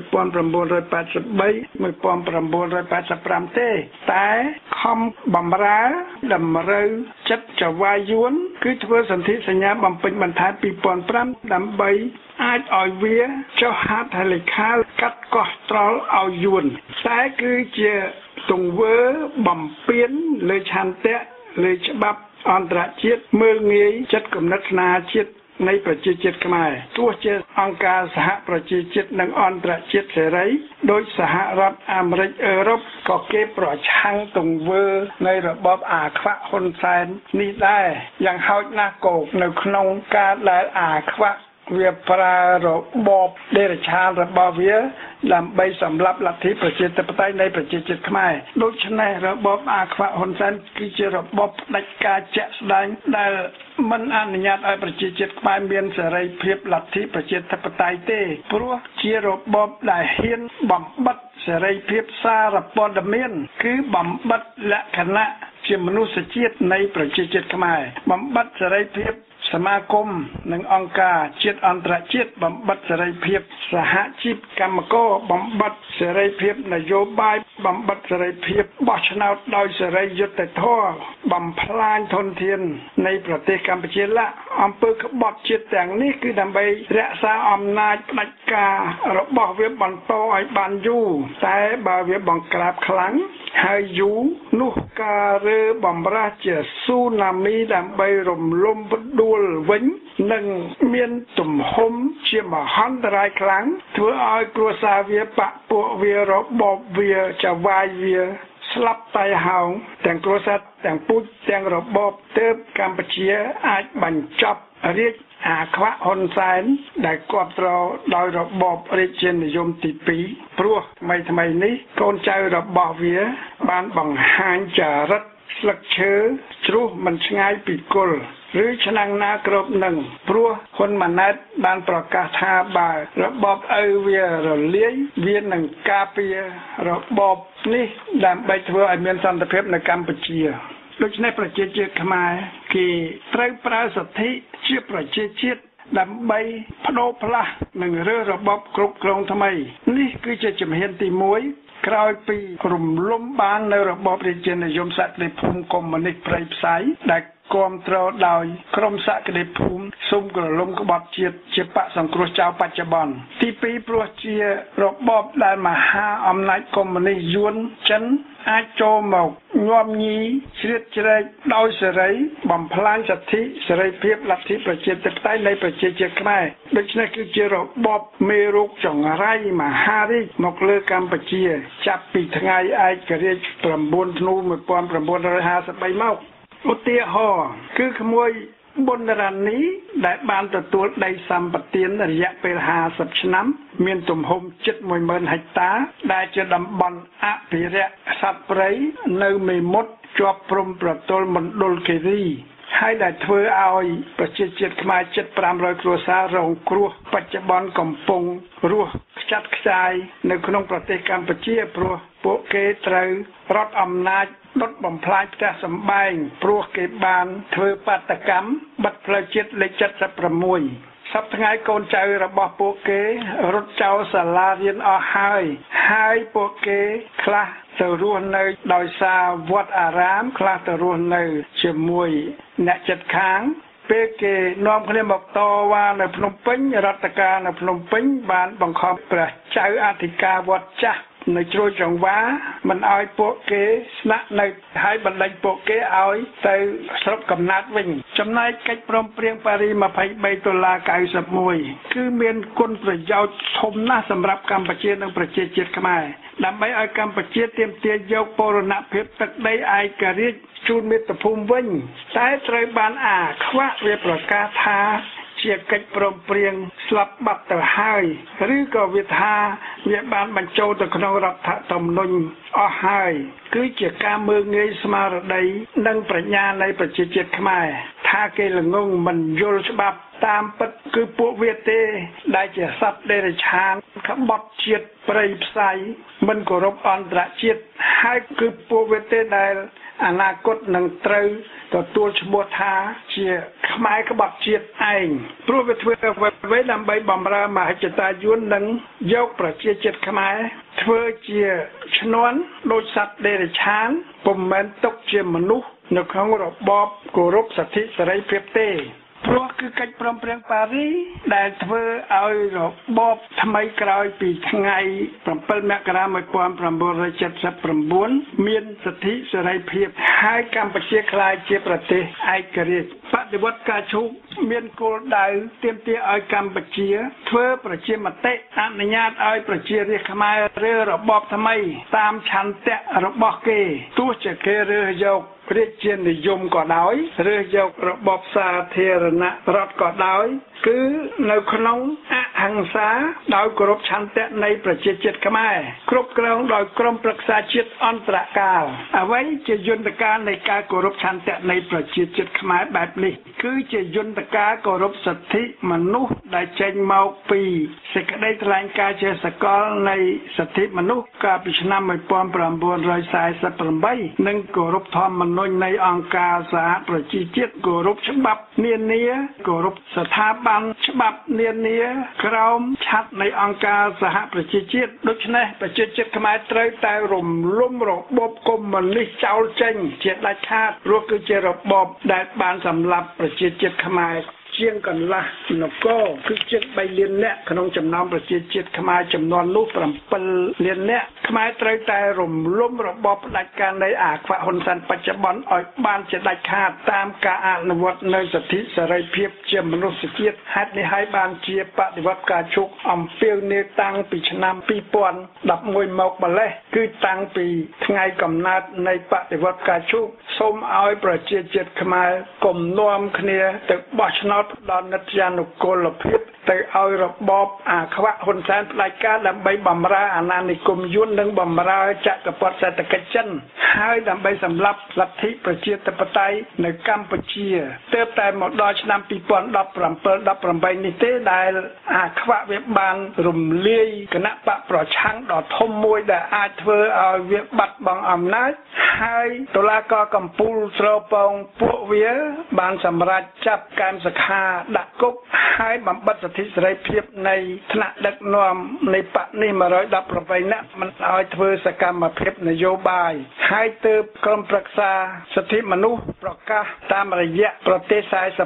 tám mươiទេតែខំបំរើតម្រូវចិត្តចវាយួនគឺធ្វើសន្ធិសញ្ញាបំពេញបន្ថែមពីរnghìn không trăm nămដើម្បីអាចឲ្យវាចុះហត្ថលេខាកាត់កោះត្រល់ឲ្យយួនតែគឺជាទង្វើបំពេញលើឆន្ទៈលើច្បាប់អន្តរជាតិមើលងាយចិត្តគំនិតស្នេហាជាតិនៃប្រជាជាតិខ្មែរទោះជាអង្គការសហប្រជាជាតិនិងអន្តរជាតិសេរីដោយសហរដ្ឋអាមេរិកអឺរ៉ុបក៏គេប្រឆាំងទង្វើនៃរបបអាខ្វាក់ហ៊ុនសែននេះដែរយ៉ាងហោចណាស់ក៏នៅក្នុងការដែលអាខ្វាក់វាប្រើរបបដេរឆានរបស់វាដើម្បីសម្លាប់លទ្ធិប្រជាធិបតេយ្យនៃប្រជាជាតិខ្មែរដូច្នេះរបបអាខ្វាក់ហ៊ុនសែនគឺជារបបផ្ដាច់ការជាក់ស្ដែងដែលមិនអនុញ្ញាតឲ្យប្រជាជាតិខ្មែរមានសេរីភាពលទ្ធិប្រជាធិបតេយ្យទេព្រោះជារបបដែលហ៊ានបំបិទសេរីភាពសារព័ត៌មានគឺបំបិទលក្ខណៈជាមនុស្សជាតិនៃប្រជាជាតិខ្មែរបំបិទសេរីភាពសមាគមនិងអង្គការជាតិអន្តរជាតិបំបិទសេរីភាពសហជីពកម្មករបំបិទសេរីភាពនយោបាយបំបិទសេរីភាពបោះឆ្នោតដោយសេរីយុត្តិធម៌បំផ្លាញធនធាននៃប្រទេសកម្ពុជាឡាអំពើក្បត់ជាតិទាំងនេះគឺដើម្បីរក្សាអំណាចផ្ដាច់ការរបស់វាបន្តឲ្យបានយូរតែបើវាបង្ក្រាបខ្លាំងហើយយូរនោះការរើបំរាស់ជាស៊ូណាមីដើម្បីរំលំផ្ដួលវិញនឹងមានទំហំជាមហន្តរាយខ្លាំងធ្វើឲ្យគ្រួសារវាបពពួកវារបបវាចវាយវាស្លាប់តៃហោងទាំងគ្រួសារទាំងពូជទាំងរបបទើបកម្ពុជាអាចបញ្ចប់រាជអាខ្វាក់ហ៊ុនសែនដែលគ្រប់គ្រងដោយរបបរាជានិយមទីពីរព្រោះថ្មីថ្មីនេះកូនចៅរបស់វាបានបង្ហាញចរិតស្លឹកឈើជ្រុះមិនឆ្ងាយពីគល់ឬឆ្នាំងណាគ្រប់នឹងព្រោះហ៊ុនម៉ាណែតបានប្រកាសថាបើរបបឪវារលាយវានឹងការពាររបបនេះដើម្បីធ្វើឲ្យមានសន្តិភាពនៅកម្ពុជាដូច្នេះប្រជាជាតិខ្មែរគេត្រូវប្រើសិទ្ធិជាប្រជាជាតិដើម្បីបដូរផ្លាស់នឹងរើសរបបគ្រប់គ្រងថ្មីនេះគឺជាជំហានទីមួយក្រោយពីរំលំបាននៅរបបរាជានិយមសក្តិភូមិកុម្មុយនីសប្រៃផ្សៃដែលគ្រប់គ្រងដោយក្រុមសក្តិភូមិស៊ុំក្រឡុំក្បត់ជាតិជាបកសង្គ្រោះចៅបច្ចុប្បន្នទីពីរព្រោះជារបបដែលមហាអំណាចកុម្មុយនីសយួនចិនអាចចូលមកញោមញីជ្រៀតជ្រែកដោយសេរីបំផ្លាញសិទ្ធិសេរីភាពលទ្ធិប្រជាធិបតេយ្យនៃប្រជាជាតិខ្មែរដូច្នេះគឺជារបបមេរោគចង្រៃមហារាជមកលើកម្ពុជាចាប់ពីថ្ងៃឯករាជ្យ9ធ្នូ1953មកឧទាហរណ៍គឺក្មួយប៊ុនរ៉ានីដែលបានទទួលដីសម្បត្តិរយៈពេលห้าสิบឆ្នាំមានទំហំជិតមួយម៉ឺនហិកតាដែលជាតំបន់អភិរក្សសត្វព្រៃនៅមេមត់ជាប់ព្រំប្រទល់មណ្ឌលគិរីហើយដែលធ្វើឲ្យប្រជាជាតិខ្មែរជិតfive hundredគ្រួសាររងគ្រោះបច្ចុប្បន្នកំពុងរស់ខ្ចាត់ខ្ចាយនៅក្នុងប្រទេសកម្ពុជាព្រោះពួកគេត្រូវរដ្ឋអំណាចដុតបំផ្លាញផ្ទះសម្បែងព្រោះគេបានធ្វើបាតកម្មបិទផ្លូវជាតិលេខseventy-sixសប្តាហ៍ថ្ងៃកូនចៅរបស់ពួកគេរត់ចោលសាលារៀនអស់ហើយហើយពួកគេខ្លះទៅរស់នៅដោយសារវត្តអារាមខ្លះទៅរស់នៅជាមួយអ្នកជិតខាងពេលគេនាំគ្នាមកតវ៉ានៅភ្នំពេញរដ្ឋការនៅភ្នំពេញបានបង្ខំព្រះចៅអធិការវត្តចាស់នៅជ្រោយចង្វាមិនឲ្យពួកគេស្នាក់នៅហើយបណ្ដេញពួកគេឲ្យទៅស្រុកកំណើតវិញចំណែកកិច្ចព្រមព្រៀងប៉ារីtwenty-threeដុល្លារninety-oneគឺមានគុណប្រយោជន៍ធំណាស់សម្រាប់កម្ពុជានិងប្រជាជាតិខ្មែរដើម្បីឲ្យកម្ពុជាទាមទារយកបូរណភាពទឹកដីឯករាជ្យជូនមាតុភូមិវិញតែត្រូវបានអាខ្វាក់វាប្រកាសថាជាកិច្ចព្រមព្រៀងស្លាប់បាត់ទៅហើយឬក៏វាថាវាបានបញ្ចូលទៅក្នុងរដ្ឋធម្មនុញ្ញអស់ហើយគឺជាការមើលងាយស្មារតីនិងប្រាជ្ញានៃប្រជាជាតិខ្មែរថាគេល្ងងមិនយល់ច្បាប់តាមពិតគឺពួកវាទេដែលជាសត្វដេរឆានក្បត់ជាតិព្រៃផ្សៃមិនគោរពអន្តរជាតិហើយគឺពួកវាទេដែលអនាគតនឹងត្រូវទទួលឈ្មោះថាជាខ្មែរក្បត់ជាតិឯងព្រោះវាធ្វើអ្វីដើម្បីបំរើមហិច្ឆតាយួននិងយកប្រជាជាតិខ្មែរធ្វើជាឈ្នន់ដូចសត្វដេរឆានពុំមែនទុកជាមនុស្សនៅក្នុងរបបគោរពសិទ្ធិសេរីភាពទេព្រោះគឺកិច្ចព្រមព្រៀងប៉ារីសដែលធ្វើឲ្យរបបថ្មីក្រោយពីថ្ងៃ7មករា1979មានសិទ្ធិសេរីភាពហើយកម្ពុជាក្លាយជាប្រទេសឯករាជ្យបដិវត្តការឈូកមានគោលដៅទាមទារឲ្យកម្ពុជាធ្វើប្រជាមតិអនុញ្ញាតឲ្យប្រជារាស្ត្រខ្មែររើរបបថ្មីតាមឆន្ទៈរបស់គេទោះជាគេរើសយករាជានិយមក៏ដោយឬយករបបសាធារណរដ្ឋក៏ដោយគឺនៅក្នុងអហិង្សាដោយគោរពឆន្ទៈនៃប្រជាជាតិខ្មែរគ្រប់គ្រងដោយក្រមប្រឹក្សាជាតិអន្តរកាលអ្វីជាយន្តការនៃការគោរពឆន្ទៈនៃប្រជាជាតិខ្មែរបែបនេះគឺជាយន្តការគោរពសិទ្ធិមនុស្សដែលចេញមកពីសេចក្តីថ្លែងការណ៍ជាសកលនៃសិទ្ធិមនុស្សកាលពីឆ្នាំ1948និងគោរពធម្មនុញ្ញនៃអង្គការសហប្រជាជាតិគោរពច្បាប់នានាគោរពស្ថាប័នច្បាប់នានាក្រោមឆ័ត្រនៃអង្គការសហប្រជាជាតិដូច្នេះប្រជាជាតិខ្មែរត្រូវតែរំលំរបបកុម្មុយនីសចោលចេញជាដាច់ខាតព្រោះគឺជារបបដែលបានសម្លាប់ប្រជាជាតិខ្មែរជាងកន្លះនគរគឺជាង3លាននាក់ក្នុងចំណោមប្រជាជាតិខ្មែរចំនួននោះ7លាននាក់ខ្មែរត្រូវតែរំលំរបបផ្ដាច់ការនៃអាខ្វាក់ហ៊ុនសែនបច្ចុប្បន្នឲ្យបានជាដាច់ខាតតាមការអនុវត្តនៅសិទ្ធិសេរីភាពជាមនុស្សជាតិហេតុនេះហើយបានជាបដិវត្តការជោគអំពាវនាវតាំងពីឆ្នាំ2011មកម្លេះគឺតាំងពីថ្ងៃកំណើតនៃបដិវត្តការជោគសូមឲ្យប្រជាជាតិខ្មែរកុំនាំគ្នាទៅបោះឆ្នោតដល់និត្យានុគលភាពទៅឲ្យរបបអាខ្វាក់ហ៊ុនសែនផ្ដាច់ការដើម្បីបំរើអាណានិគមយួននិងបំរើចក្រពត្តិសេដ្ឋកិច្ចចិនហើយដើម្បីសម្លាប់លទ្ធិប្រជាធិបតេយ្យនៅកម្ពុជាទើបតែមកដល់ឆ្នាំ2017 18នេះទេដែលអាខ្វាក់វាបានរំលាយគណៈបកប្រឆាំងដ៏ធំមួយដែលអាចធ្វើឲ្យវាបាត់បង់អំណាចហើយតុលាការកំពូលស្រពងពួកវាបានសម្រេចចាប់កែមសខាដាក់គុកហើយបំបិទសិទ្ធិសេរីភាពនៃថ្នាក់ដឹកនាំនៃបកនេះ118នាក់មិនឲ្យធ្វើសកម្មភាពនយោបាយហើយទើបក្រុមប្រឹក្សាសិទ្ធិមនុស្សប្រកាសតាមរយៈប្រទេស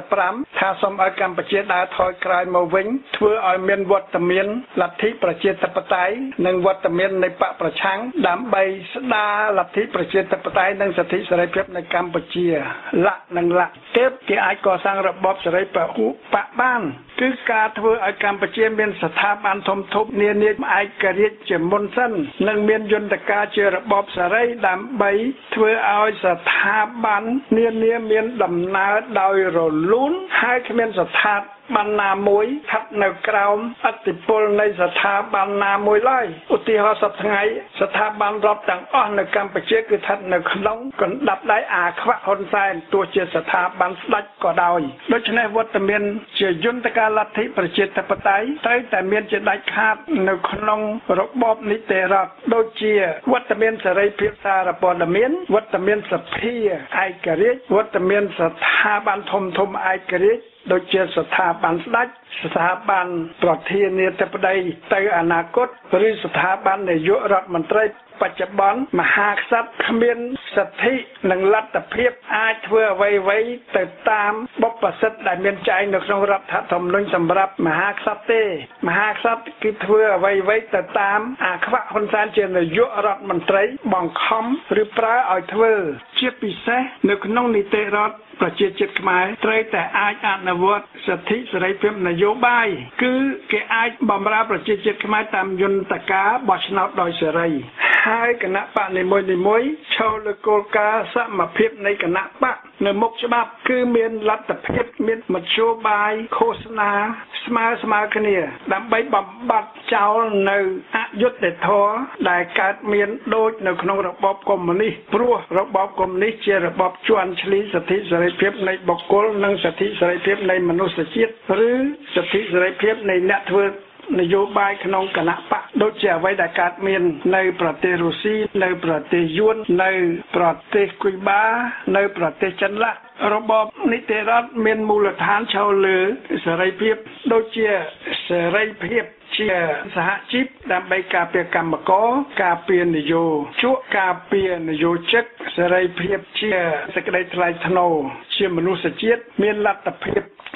45ថាសូមឲ្យកម្ពុជាដើរថយក្រោយមកវិញធ្វើឲ្យមានវត្តមានលទ្ធិប្រជាធិបតេយ្យនិងវត្តមាននៃបកប្រឆាំងដើម្បីស្ដារលទ្ធិប្រជាធិបតេយ្យនិងសិទ្ធិសេរីភាពនៅកម្ពុជាលក្ខនិងលក្ខទើបគេអាចកសាងរបបសេរីពហុបកបានគឺការធ្វើឲ្យកម្ពុជាមានស្ថាប័នធំធំនានាឯករាជ្យជាមុនសិននិងមានយន្តការជារបបសេរីដើម្បីធ្វើឲ្យស្ថាប័ននានាមានដំណើរដោយរលូនហើយគ្មានស្ថាប័នបានណាមួយស្ថិតនៅក្រោមអធិបុលនៃស្ថាប័នណាមួយឡើយឧទាហរណ៍សប្តាហ៍ថ្ងៃស្ថាប័នរដ្ឋទាំងអស់នៅកម្ពុជាគឺស្ថិតនៅក្នុងកណ្ដាប់ដៃអាខ្វាក់ហ៊ុនសែនទោះជាស្ថាប័នស្ដេចក៏ដោយដូច្នេះវត្តមានជាយន្តការលទ្ធិប្រជាធិបតេយ្យត្រូវតែមានជាដាច់ខាតនៅក្នុងរបបនីតិរដ្ឋដូចជាវត្តមានសេរីភាពសារព័ត៌មានវត្តមានសភាឯករាជ្យវត្តមានស្ថាប័នធំធំឯករាជ្យដូចជាស្ថាប័នស្ដេចស្ថាប័នប្រធានាធិបតីទៅអនាគតឬស្ថាប័ននាយករដ្ឋមន្ត្រីបច្ចុប្បន្នមហាក្សត្រគ្មានសិទ្ធិនិងលទ្ធភាពអាចធ្វើអ្វីៗទៅតាមបុព្វសិទ្ធិដែលមានចែងនៅក្នុងរដ្ឋធម្មនុញ្ញសម្រាប់មហាក្សត្រទេមហាក្សត្រគឺធ្វើអ្វីៗទៅតាមអាខ្វាក់ហ៊ុនសែនជានាយករដ្ឋមន្ត្រីបង្ខំឬប្រើឲ្យធ្វើជាពិសេសនៅក្នុងនីតិរដ្ឋប្រជាជាតិខ្មែរត្រូវតែអាចអនុវត្តសិទ្ធិសេរីភាពនយោបាយគឺគេអាចបម្រើប្រជាជាតិខ្មែរតាមយន្តការបោះឆ្នោតដោយសេរីហើយគណៈបកនីមួយៗឈរលើគោលការណ៍សមភាពនៃគណៈបកនៅមុខច្បាប់គឺមានលទ្ធភាពមានមធ្យោបាយឃោសនាស្មើស្មើគ្នាដើម្បីបំបត្តិចោលនៅអយុត្តិធម៌ដែលកើតមានដូចនៅក្នុងរបបកុម្មុយនីសព្រោះរបបកុម្មុយនីសជារបបជន់ឈ្លីសិទ្ធិសេរីភាពនៃបុគ្គលនិងសិទ្ធិសេរីភាពនៃមនុស្សជាតិឬសិទ្ធិសេរីភាពនៃអ្នកធ្វើនយោបាយក្នុងគណៈបកដូចជាអ្វីដែលកើតមាននៅប្រទេសរុស្ស៊ីនៅប្រទេសយួននៅប្រទេសគុយបានៅប្រទេសចិនឡារបបនីតិរដ្ឋមានមូលដ្ឋានឈរលើសេរីភាពដូចជាសេរីភាពជាសហជីពដើម្បីការពារកម្មករការពារនយោជកការពារនយោជិកសេរីភាពជាសេចក្តីថ្លៃថ្នូរជាមនុស្សជាតិមានលទ្ធភាព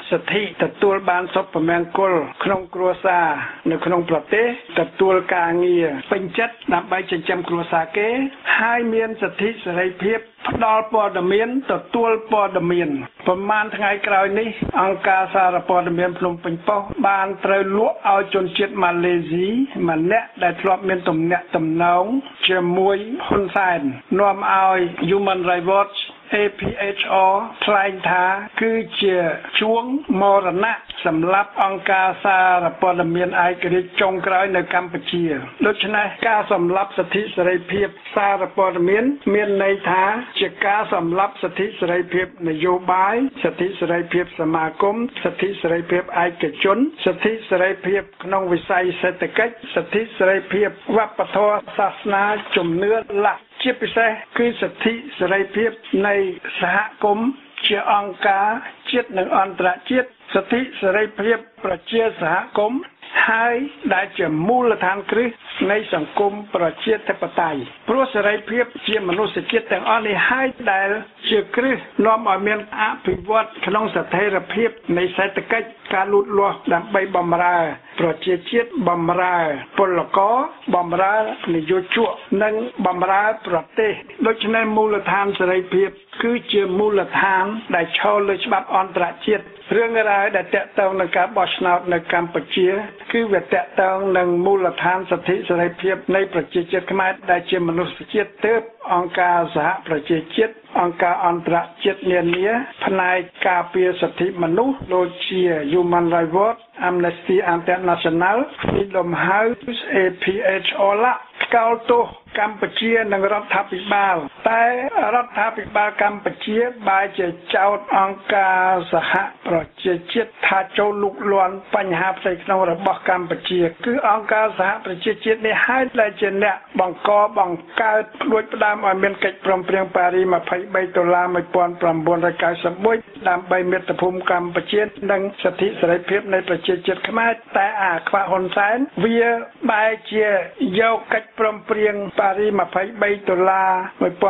សិទ្ធិទទួលបានសុភមង្គលក្នុងគ្រួសារនៅក្នុងប្រទេសទទួលការងារពេញចិត្តដើម្បីចិញ្ចឹមគ្រួសារគេហើយមានសិទ្ធិសេរីភាពផ្ដល់ព័ត៌មានទទួលព័ត៌មានប្រមាណថ្ងៃក្រោយនេះអង្គការសារព័ត៌មានភ្នំពេញប៉ុស្តិ៍បានត្រូវលក់ឲ្យជនជាតិម៉ាឡេស៊ីម្នាក់ដែលធ្លាប់មានទំនាក់ទំនងជាមួយហ៊ុនសែននាំឲ្យ Human Rights Watch A P H R ថ្លែងថាគឺជាជួងមរណៈសម្រាប់អង្គការសារព័ត៌មានឯករាជ្យចុងក្រោយនៅកម្ពុជាដូច្នេះការសម្លាប់សិទ្ធិសេរីភាពសារព័ត៌មានមានន័យថាជាការសម្លាប់សិទ្ធិសេរីភាពនយោបាយសិទ្ធិសេរីភាពសមាគមសិទ្ធិសេរីភាពឯកជនសិទ្ធិសេរីភាពក្នុងវិស័យសេដ្ឋកិច្ចសិទ្ធិសេរីភាពវប្បធម៌សាសនាជំនឿលក្ខជាពិសេសគឺសិទ្ធិសេរីភាពនៃសហគមន៍ជាអង្គការជាតិនិងអន្តរជាតិសិទ្ធិសេរីភាពប្រជាសហគមន៍ហើយដែលជាមូលដ្ឋានគ្រឹះនៃសង្គមប្រជាធិបតេយ្យព្រោះសេរីភាពជាមនុស្សជាតិទាំងអស់នេះហើយដែលជាគ្រឹះនាំឲ្យមានអភិវឌ្ឍក្នុងស្ថិរភាពនៃសេដ្ឋកិច្ចការលូតលាស់ដើម្បីបម្រើប្រជាជាតិបម្រើពលករបម្រើនយោជកនិងបម្រើប្រទេសដូច្នេះមូលដ្ឋានសេរីភាពគឺជាមូលដ្ឋានដែលឈរលើច្បាប់អន្តរជាតិរឿងរ៉ាវដែលតាក់ទងនឹងការបោះឆ្នោតនៅកម្ពុជាគឺវាតាក់ទងនឹងមូលដ្ឋានសិទ្ធិសេរីភាពនៃប្រជាជាតិខ្មែរដែលជាមនុស្សជាតិទើបអង្គការសហប្រជាជាតិអង្គការអន្តរជាតិនានាផ្នែកការពារសិទ្ធិមនុស្សដូចជា Human Rights Watch Amnesty International Freedom House A P H R កោតទោសកម្ពុជានិងរដ្ឋាភិបាលតែរដ្ឋាភិបាលកម្ពុជាបែរជាចោទអង្គការសហប្រជាជាតិថាចូលលូកលាន់បញ្ហាផ្ទៃក្នុងរបស់កម្ពុជាគឺអង្គការសហប្រជាជាតិនេះហើយដែលជាអ្នកបង្កបង្កើតផ្ដួចផ្ដើមឲ្យមានកិច្ចព្រមព្រៀងប៉ារីសยี่สิบสามដុល្លារnineteen ninety-oneដើម្បីមាតុភូមិកម្ពុជានិងសិទ្ធិសេរីភាពនៃប្រជាជាតិខ្មែរតែអាខ្វាក់ហ៊ុនសែនវាបែរជាយកកិច្ចព្រមព្រៀងប៉ារីសยี่สิบสามដុល្លារ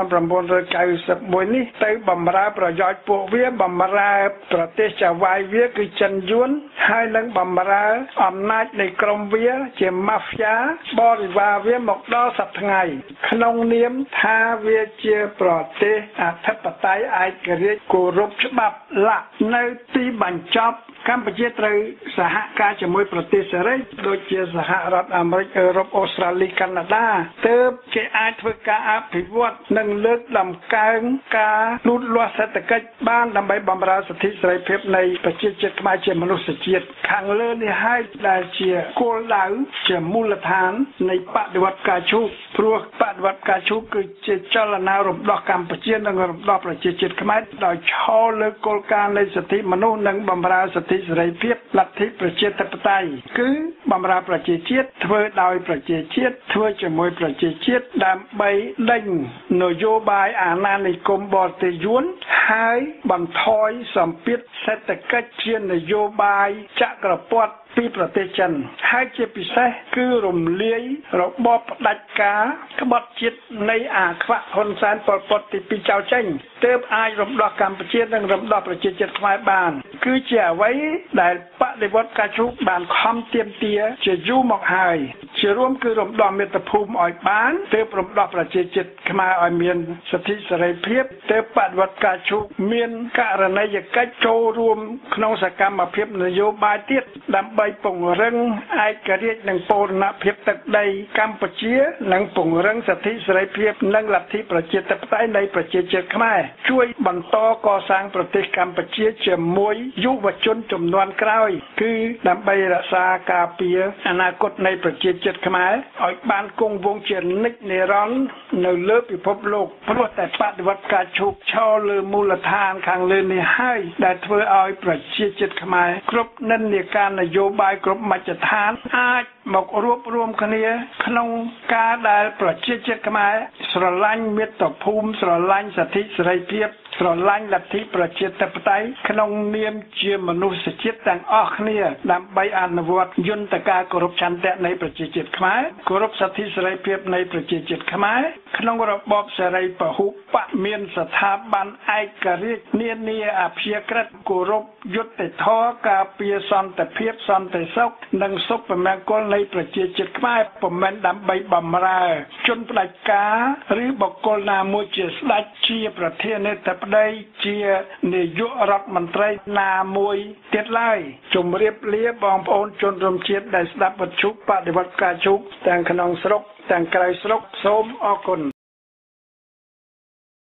nineteen ninety-oneនេះទៅបំរើប្រយោជន៍ពួកវាបំរើប្រទេសចៅហ្វាយវាគឺចិនយួនហើយនឹងបំរើអំណាចនៃក្រុមវាជាម៉ាហ្វ្យាបរិវារវាមកដល់សប្តាហ៍ថ្ងៃក្នុងនាមថាវាជាប្រទេសអធិបតេយ្យឯករាជ្យគោរពច្បាប់លក្ខនៅទីបញ្ចប់កម្ពុជាត្រូវសហការជាមួយប្រទេសសេរីដូចជាសហរដ្ឋអាមេរិកអឺរ៉ុបអូស្ត្រាលីកាណាដាទើបគេអាចធ្វើការអភិវឌ្ឍនិងលើកដំកើងការលូតលាស់សេដ្ឋកិច្ចបានដើម្បីបម្រើសិទ្ធិសេរីភាពនៃប្រជាជាតិខ្មែរជាមនុស្សជាតិខាងលើនេះហើយដែលជាគោលដៅជាមូលដ្ឋាននៃបដិវត្តការឈូកព្រោះបដិវត្តការឈូកគឺជាចលនារំដោះកម្ពុជានិងរំដោះប្រជាជាតិខ្មែរដោយឈរលើគោលការណ៍នៃសិទ្ធិមនុស្សនិងបម្រើសិទ្ធិសេរីភាពលទ្ធិប្រជាធិបតេយ្យគឺបម្រើប្រជាជាតិធ្វើដោយប្រជាជាតិធ្វើជាមួយប្រជាជាតិដើម្បីដេញនយោបាយអាណានិគមបរទេសយួនហើយបន្ថយសម្ពាធសេដ្ឋកិច្ចជានយោបាយចក្រពត្តិពីប្រទេសចិនហើយជាពិសេសគឺរំលាយរបបផ្ដាច់ការក្បត់ជាតិនៃអាខ្វាក់ហ៊ុនសែនប៉ុលពតទីពីរចោលចេញទើបអាចរំដោះកម្ពុជានិងរំដោះប្រជាជាតិខ្មែរបានគឺជាអ្វីដែលបដិវត្តការឈូកបានខំទាមទារជាយូរមកហើយជារួមគឺរំដោះមាតុភូមិឲ្យបានទើបរំដោះប្រជាជាតិខ្មែរឲ្យមានសិទ្ធិសេរីភាពទើបបដិវត្តការឈូកមានករណីយកិច្ចចូលរួមក្នុងសកម្មភាពនយោបាយទៀតដើម្បីពង្រឹងឯករាជ្យនិងបូរណភាពទឹកដីកម្ពុជានិងពង្រឹងសិទ្ធិសេរីភាពនិងលទ្ធិប្រជាធិបតេយ្យនៃប្រជាជាតិខ្មែរជួយបន្តកសាងប្រទេសកម្ពុជាជាមួយយុវជនជំនាន់ក្រោយគឺដើម្បីរក្សាការពារអនាគតនៃប្រជាជាតិខ្មែរឲ្យបានគង់វង្សជានិច្ចនិរន្តរ៍នៅលើពិភពលោកព្រោះតែបដិវត្តការឈូកឈរលើមូលដ្ឋានខាងលើនេះហើយដែលធ្វើឲ្យប្រជាជាតិខ្មែរគ្រប់និន្នាការនយោបាយគ្រប់មជ្ឈដ្ឋានអាចមករួបរวมគ្នាក្នុងការដែលប្រជាជាតិខ្មែរស្រឡាញ់មាតុភូមិស្រឡាញ់សិទ្ធិសេរីភាពស្រឡាញ់លទ្ធិប្រជាធិបតេយ្យក្នុងនាមជាមនុស្សជាតិទាំងអស់គ្នាដើម្បីអនុវត្តយន្តការគោរពឆន្ទៈនៃប្រជាជាតិខ្មែរគោរពសិទ្ធិសេរីភាពនៃប្រជាជាតិខ្មែរក្នុងរបបសេរីពហុបកមានស្ថាប័នឯករាជ្យនានាអព្យាក្រឹតគោរពយុត្តិធម៌ការពារសន្តិភាពសន្តិសុខនិងសុខមង្គលនៃប្រជាជាតិខ្មែរពុំមែនដើម្បីបំរើជនផ្ដាច់ការឬបុគ្គលណាមួយជាស្ដេចជាប្រធានាធិបតីជានាយករដ្ឋមន្ត្រីណាមួយទៀតឡើយជម្រាបលាបងប្អូនជនរួមជាតិដែលស្ដាប់វិទ្យុបដិវត្តការជោគទាំងក្នុងស្រុកទាំងក្រៅស្រុកសូមអរគុណ